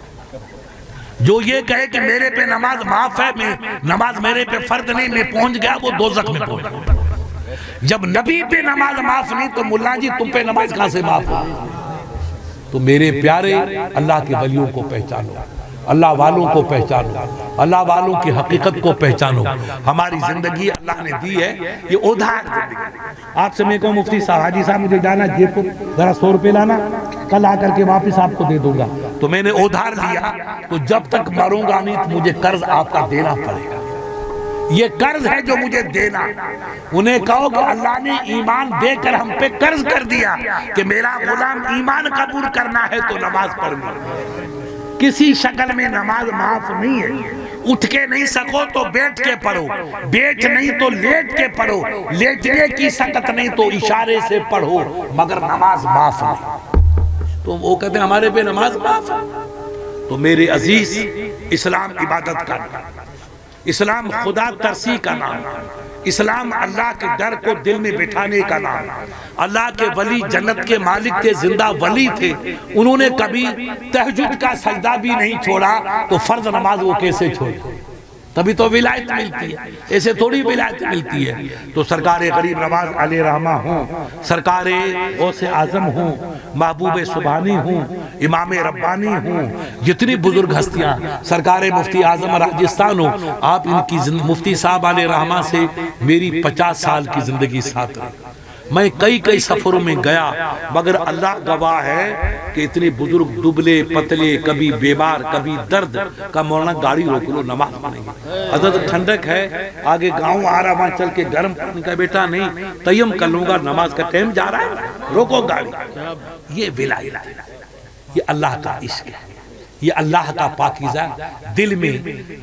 جو یہ کہے کہ میرے پہ نماز معاف ہے، میں نماز میرے پہ فرض نہیں، میں پہنچ گیا، وہ دوزخ میں پہنچا۔ جب نبی پہ نماز معاف نہیں تو ملا جی تم پہ نماز کہاں سے معاف ہو؟ تو میرے پیارے اللہ کے ولیوں کو پہچانو، اللہ والوں کو پہچانو، اللہ والوں کی حقیقت کو پہچانو۔ ہماری زندگی اللہ نے دی ہے، یہ ادھار زندگی۔ آپ سے میں کہوں مفتی صاحب، حاجی صاحب مجھے جانا جے پور، ذرا سو روپے لانا، کل آ کر کے واپس آپ کو دے دوں گا۔ تو میں نے ادھار لیا، تو جب تک مروں گا نہیں تو مجھے قرض آپ کا دینا پڑے گا۔ یہ قرض ہے جو مجھے دینا۔ انہیں کہو کہ اللہ نے ایمان دے کر ہم پہ قرض کر دیا کہ میرا غلام ایمان قبول کرنا ہے تو نماز پڑھنی۔ کسی شکل میں نماز معاف نہیں ہے۔ اٹھ کے نہیں سکو تو بیٹھ کے پڑھو، بیٹھ نہیں تو لیٹ کے پڑھو، لیٹنے کی سکت نہیں تو اشارے سے پڑھو، مگر نماز معاف نہیں۔ تو وہ کہتے ہیں ہمارے پہ نماز معاف ہے۔ تو میرے عزیز، اسلام عبادت کا نام، اسلام خدا ترسی کا نام، اسلام اللہ کے ڈر کو دل میں بٹھانے کا نام. اللہ کے ولی جنت کے مالک تھے, زندہ ولی تھے, انہوں نے کبھی تہجد کا سجدہ بھی نہیں چھوڑا, تو فرض نماز وہ کیسے چھوڑے؟ تبھی تو ولایت ملتی ہے, ایسے تھوڑی ولایت ملتی ہے. تو سرکار غریب نواز علیہ رحمہ ہوں, سرکار غوث اعظم ہوں, محبوب سبحانی ہوں, امام ربانی ہوں, جتنی بزرگ ہستیاں, سرکار مفتی اعظم راجستان ہوں, آپ ان کی مفتی صاحب علیہ رحمہ سے میری پچاس سال کی زندگی ساتھ رہی. میں کئی کئی سفروں میں گیا, مگر اللہ گواہ ہے کہ اتنے بزرگ دبلے پتلے, کبھی بیمار کبھی درد کا, مولانا گاڑی روک لو نماز پڑھیں گے, حضرت ٹھنڈک ہے آگے گاؤں آ رہا, وہاں چل کے گرم پڑھنے کا, بیٹا نہیں تیم کر لوں گا, نماز کا ٹائم جا رہا ہے, روکو گاڑی. یہ ولایت, یہ اللہ کا عشق ہے, یہ اللہ کا پاکیزہ دل میں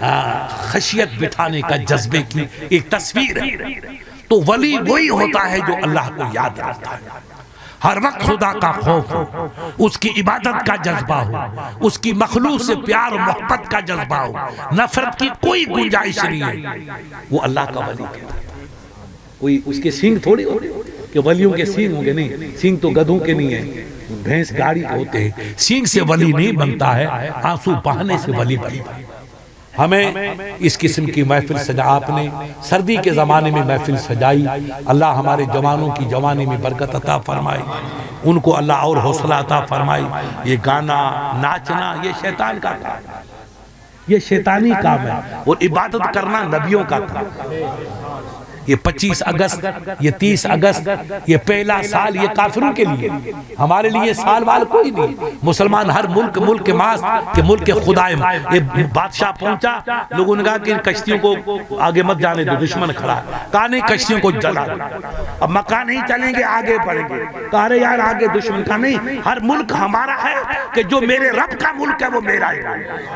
خشیت بٹھانے کا جذبے کی ایک تصویر ہے. تو ولی وہی ہوتا ہے جو اللہ کو یاد رکھتا ہے, ہر وقت خدا کا خوف ہو, اس کی عبادت کا جذبہ ہو, اس کی مخلوق سے پیار و محبت کا جذبہ ہو, نفرت کی کوئی گنجائش نہیں ہے, وہ اللہ کا ولی کہتا ہے. کوئی اس کے سینگ تھوڑی ہو کہ ولیوں کے سینگ ہوں گے, نہیں, سینگ تو گدھوں کے نہیں ہیں, بھینس گاڑی کے ہوتے ہیں. سینگ سے ولی نہیں بنتا ہے, آنسو بہانے سے ولی بنتا ہے. ہمیں اس قسم کی محفل سجا, آپ نے سردی کے زمانے میں محفل سجائی, اللہ ہمارے جوانوں کی جوانی میں برکت عطا فرمائی, ان کو اللہ اور حوصلہ عطا فرمائی. یہ گانا ناچنا یہ شیطان کا کام ہے, یہ شیطانی کام ہے, اور عبادت کرنا نبیوں کا کام ہے. یہ پچیس اگست, یہ تیس اگست, یہ پہلا سال یہ کافروں کے لیے, ہمارے لیے سال وال کوئی نہیں. مسلمان ہر ملک ملک کے ماس کہ ملک خدائم, یہ بادشاہ پہنچا, لوگوں نے کہا کہ ان کشتیوں کو آگے مت جانے دو, دشمن کھڑا ہے, کہا نہیں کشتیوں کو جلا دو, اب مکہ نہیں چلیں گے آگے بڑھیں گے, کہا رہے یار آگے دشمن, کہا نہیں ہر ملک ہمارا ہے, کہ جو میرے رب کا ملک ہے وہ میرا ہے.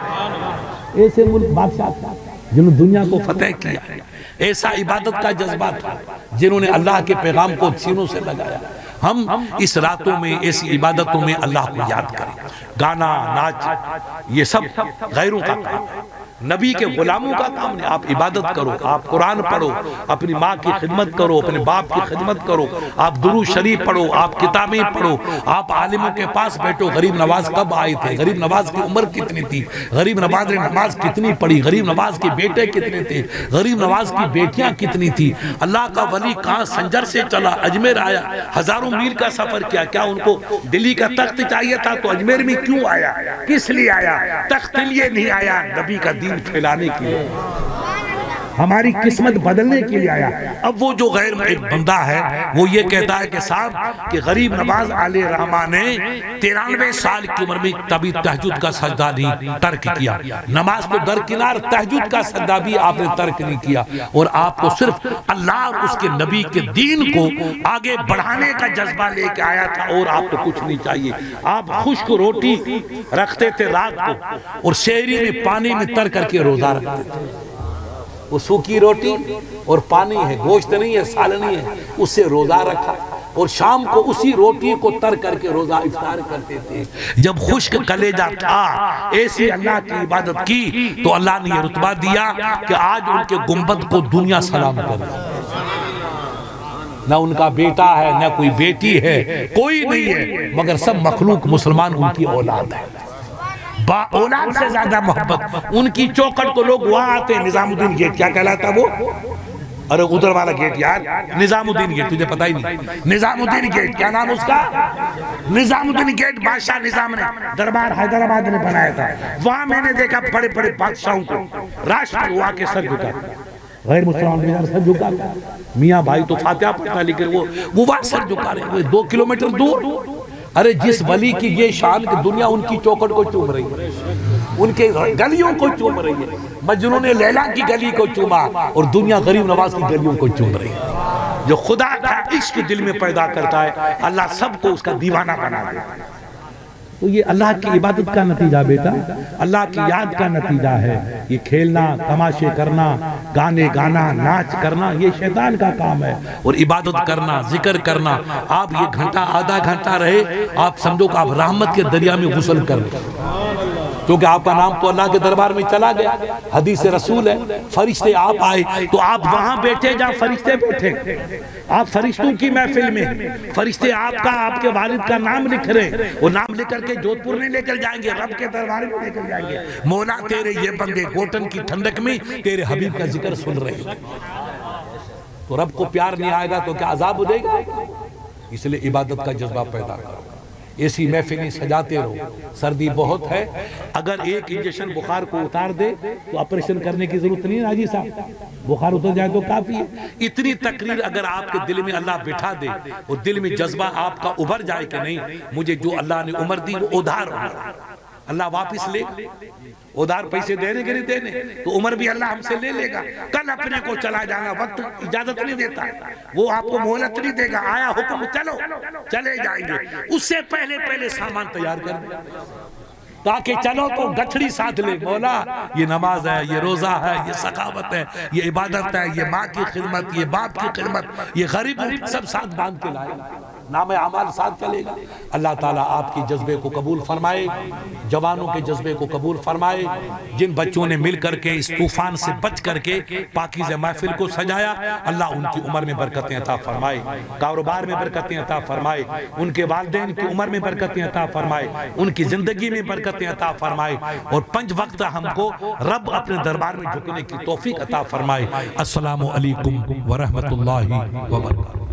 ایسے ملک بادشاہ جنہوں نے دنیا کو فتح کیا ہے, ایسا عبادت کا جذبہ تھا, جنہوں نے اللہ کے پیغام کو سینوں سے لگایا. ہم اس راتوں میں ایسی عبادتوں میں اللہ کو یاد کریں. گانا ناچ یہ سب غیروں کا کام ہے, نبی کے غلاموں کا کام نہیں. آپ عبادت کرو, آپ قرآن پڑھو, اپنی ماں کی خدمت کرو, اپنے باپ کی خدمت کرو, آپ درود شریف پڑھو, آپ کتابیں پڑھو, آپ عالموں کے پاس بیٹھو. غریب نواز کب آئے تھے, غریب نواز کی عمر کتنی تھی, غریب نواز نے نماز کتنی پڑھی, غریب نواز کے بیٹے کتنے تھے, غریب نواز کی بیٹیاں کتنی تھی. اللہ کا ولی کہاں سنجر سے چلا, اجمیر آیا, ہزاروں میل کا سفر کیا, کیا ان کو دلی کا تخت چاہیے تھا تو اجمیر میں کیوں آیا, کس لیے آیا؟ تخت لیے نہیں آیا, نبی کا دین پھیلانے کے لیے, ہماری قسمت بدلنے کے لیے آیا. اب وہ جو غیر ایک بندہ ہے وہ یہ کہتا ہے کہ صاحب کہ غریب نواز علیہ رحمہ نے ترانوے سال کی عمر میں تبھی تہجد کا سجدہ نہیں ترک کیا. نماز تو درکنار, تہجد کا سجدہ بھی آپ نے ترک نہیں کیا, اور آپ کو صرف اللہ اور اس کے نبی کے دین کو آگے بڑھانے کا جذبہ لے کے آیا تھا, اور آپ کو کچھ نہیں چاہیے. آپ خشک روٹی رکھتے تھے رات کو, اور شہری میں پانی میں تر کر کے روزہ رکھتے تھے. وہ سوکھی روٹی اور پانی ہے, گوشت نہیں ہے, سالنی ہے, اس سے روزہ رکھا, اور شام کو اسی روٹی کو تر کر کے روزہ افطار کرتے تھے. جب خشک کلیجہ تھا, ایسی اللہ کی عبادت کی, تو اللہ نے یہ رتبہ دیا کہ آج ان کے گنبد کو دنیا سلام کر. نہ ان کا بیٹا ہے, نہ کوئی بیٹی ہے, کوئی نہیں ہے, مگر سب مخلوق مسلمان ان کی اولاد ہے. با اولاد سے زیادہ محبت. ان کی چوکٹ کو لوگ وہاں آتے ہیں, نظام الدین گیٹ, کیا کہلاتا وہ, ارے ادھر والا گیٹ یار, نظام الدین گیٹ, تجھے پتہ ہی نہیں, نظام الدین گیٹ, کیا نام اس کا, نظام الدین گیٹ بادشاہ نظام نے دربار حیدرآباد نے بنایا تھا. وہاں میں نے دیکھا بڑے بڑے بادشاہوں کو راشٹر ہوا کے سر جھکا, غیر مسلمان سر جھکا, میاں بھائی تو فاتحہ پڑھتا, لیکن وہ وہ وہاں سر جھکا رہے ہیں دو کلومیٹر دور. ارے جس ولی کی یہ شان کہ دنیا ان کی چوکٹ کو چوم رہی ہے, ان کے گلیوں کو چوم رہی ہے. مجنون لیلا کی گلی کو چوما, اور دنیا غریب نواز کی گلیوں کو چوم رہی ہے. جو خدا کا عشق دل میں پیدا کرتا ہے, اللہ سب کو اس کا دیوانہ بنا دیتا ہے. تو یہ اللہ کی عبادت کا نتیجہ بیٹا, اللہ کی یاد کا نتیجہ ہے. یہ کھیلنا, تماشے کرنا, گانے گانا, ناچ کرنا, یہ شیطان کا کام ہے. اور عبادت کرنا, ذکر کرنا, آپ یہ گھنٹہ آدھا گھنٹہ رہے, آپ سمجھو کہ آپ رحمت کے دریا میں غسل کر رہے. کیونکہ آپ کا نام تو اللہ کے دربار میں چلا گیا. حدیث رسول ہے فرشتے آپ آئے تو آپ وہاں بیٹھے جہاں فرشتے بیٹھے. آپ فرشتوں کی محفل میں, فرشتے آپ کا آپ کے والد کا نام لکھ رہے ہیں, وہ نام لکھ کر کے جودھ پور نہیں لے کر جائیں گے, رب کے دربار میں لے کر جائیں گے. مولا تیرے یہ بندے کوٹن کی ٹھنڈک میں تیرے حبیب کا ذکر سن رہے ہیں. تو رب کو پیار نہیں آئے گا تو کیا عذاب دے گا؟ اس لیے عبادت کا جذبہ پیدا کرو. ایسی محفلیں سجاتے رہو. سردی بہت ہے, اگر ایک انجیکشن بخار کو اتار دے تو آپریشن کرنے کی ضرورت نہیں ہے حاجی صاحب, بخار اتر جائے تو کافی ہے. اتنی تقریر اگر آپ کے دل میں اللہ بٹھا دے اور دل میں جذبہ آپ کا ابھر جائے کہ نہیں مجھے جو اللہ نے عمر دی وہ ادھار ہوگا, اللہ واپس لے, ادھار پیسے دینے کے نہیں دینے تو عمر بھی اللہ ہم سے لے لے گا. کل اپنے کو چلا جانا, وقت اجازت نہیں دیتا, وہ آپ کو مہلت نہیں دے گا. آیا حکم چلو چلے جائیں گے, اس سے پہلے پہلے سامان تیار کر دیں تاکہ چلو تو گٹھڑی ساتھ لے. مولا یہ نماز ہے, یہ روزہ ہے, یہ سخاوت ہے, یہ عبادت ہے, یہ ماں کی خدمت, یہ باپ کی خدمت, یہ غریب سب ساتھ باندھ کے لائے, نام اعمال ساتھ چلے گا. اللہ تعالیٰ آپ کی جذبے کو قبول فرمائے, جوانوں کے جذبے کو قبول فرمائے. جن بچوں نے مل کر کے اس طوفان سے بچ کر کے پاکیزہ محفل کو سجایا, اللہ ان کی عمر میں برکتیں عطا فرمائے, کاروبار میں برکتیں عطا فرمائے, ان کے والدین کی عمر میں برکتیں عطا فرمائے, ان کی زندگی میں برکتیں عطا فرمائے, اور پنج وقت ہم کو رب اپنے دربار میں جھکنے کی توفیق عطا فرمائے. السلام علیکم ورحمۃ اللہ وبرکاتہ.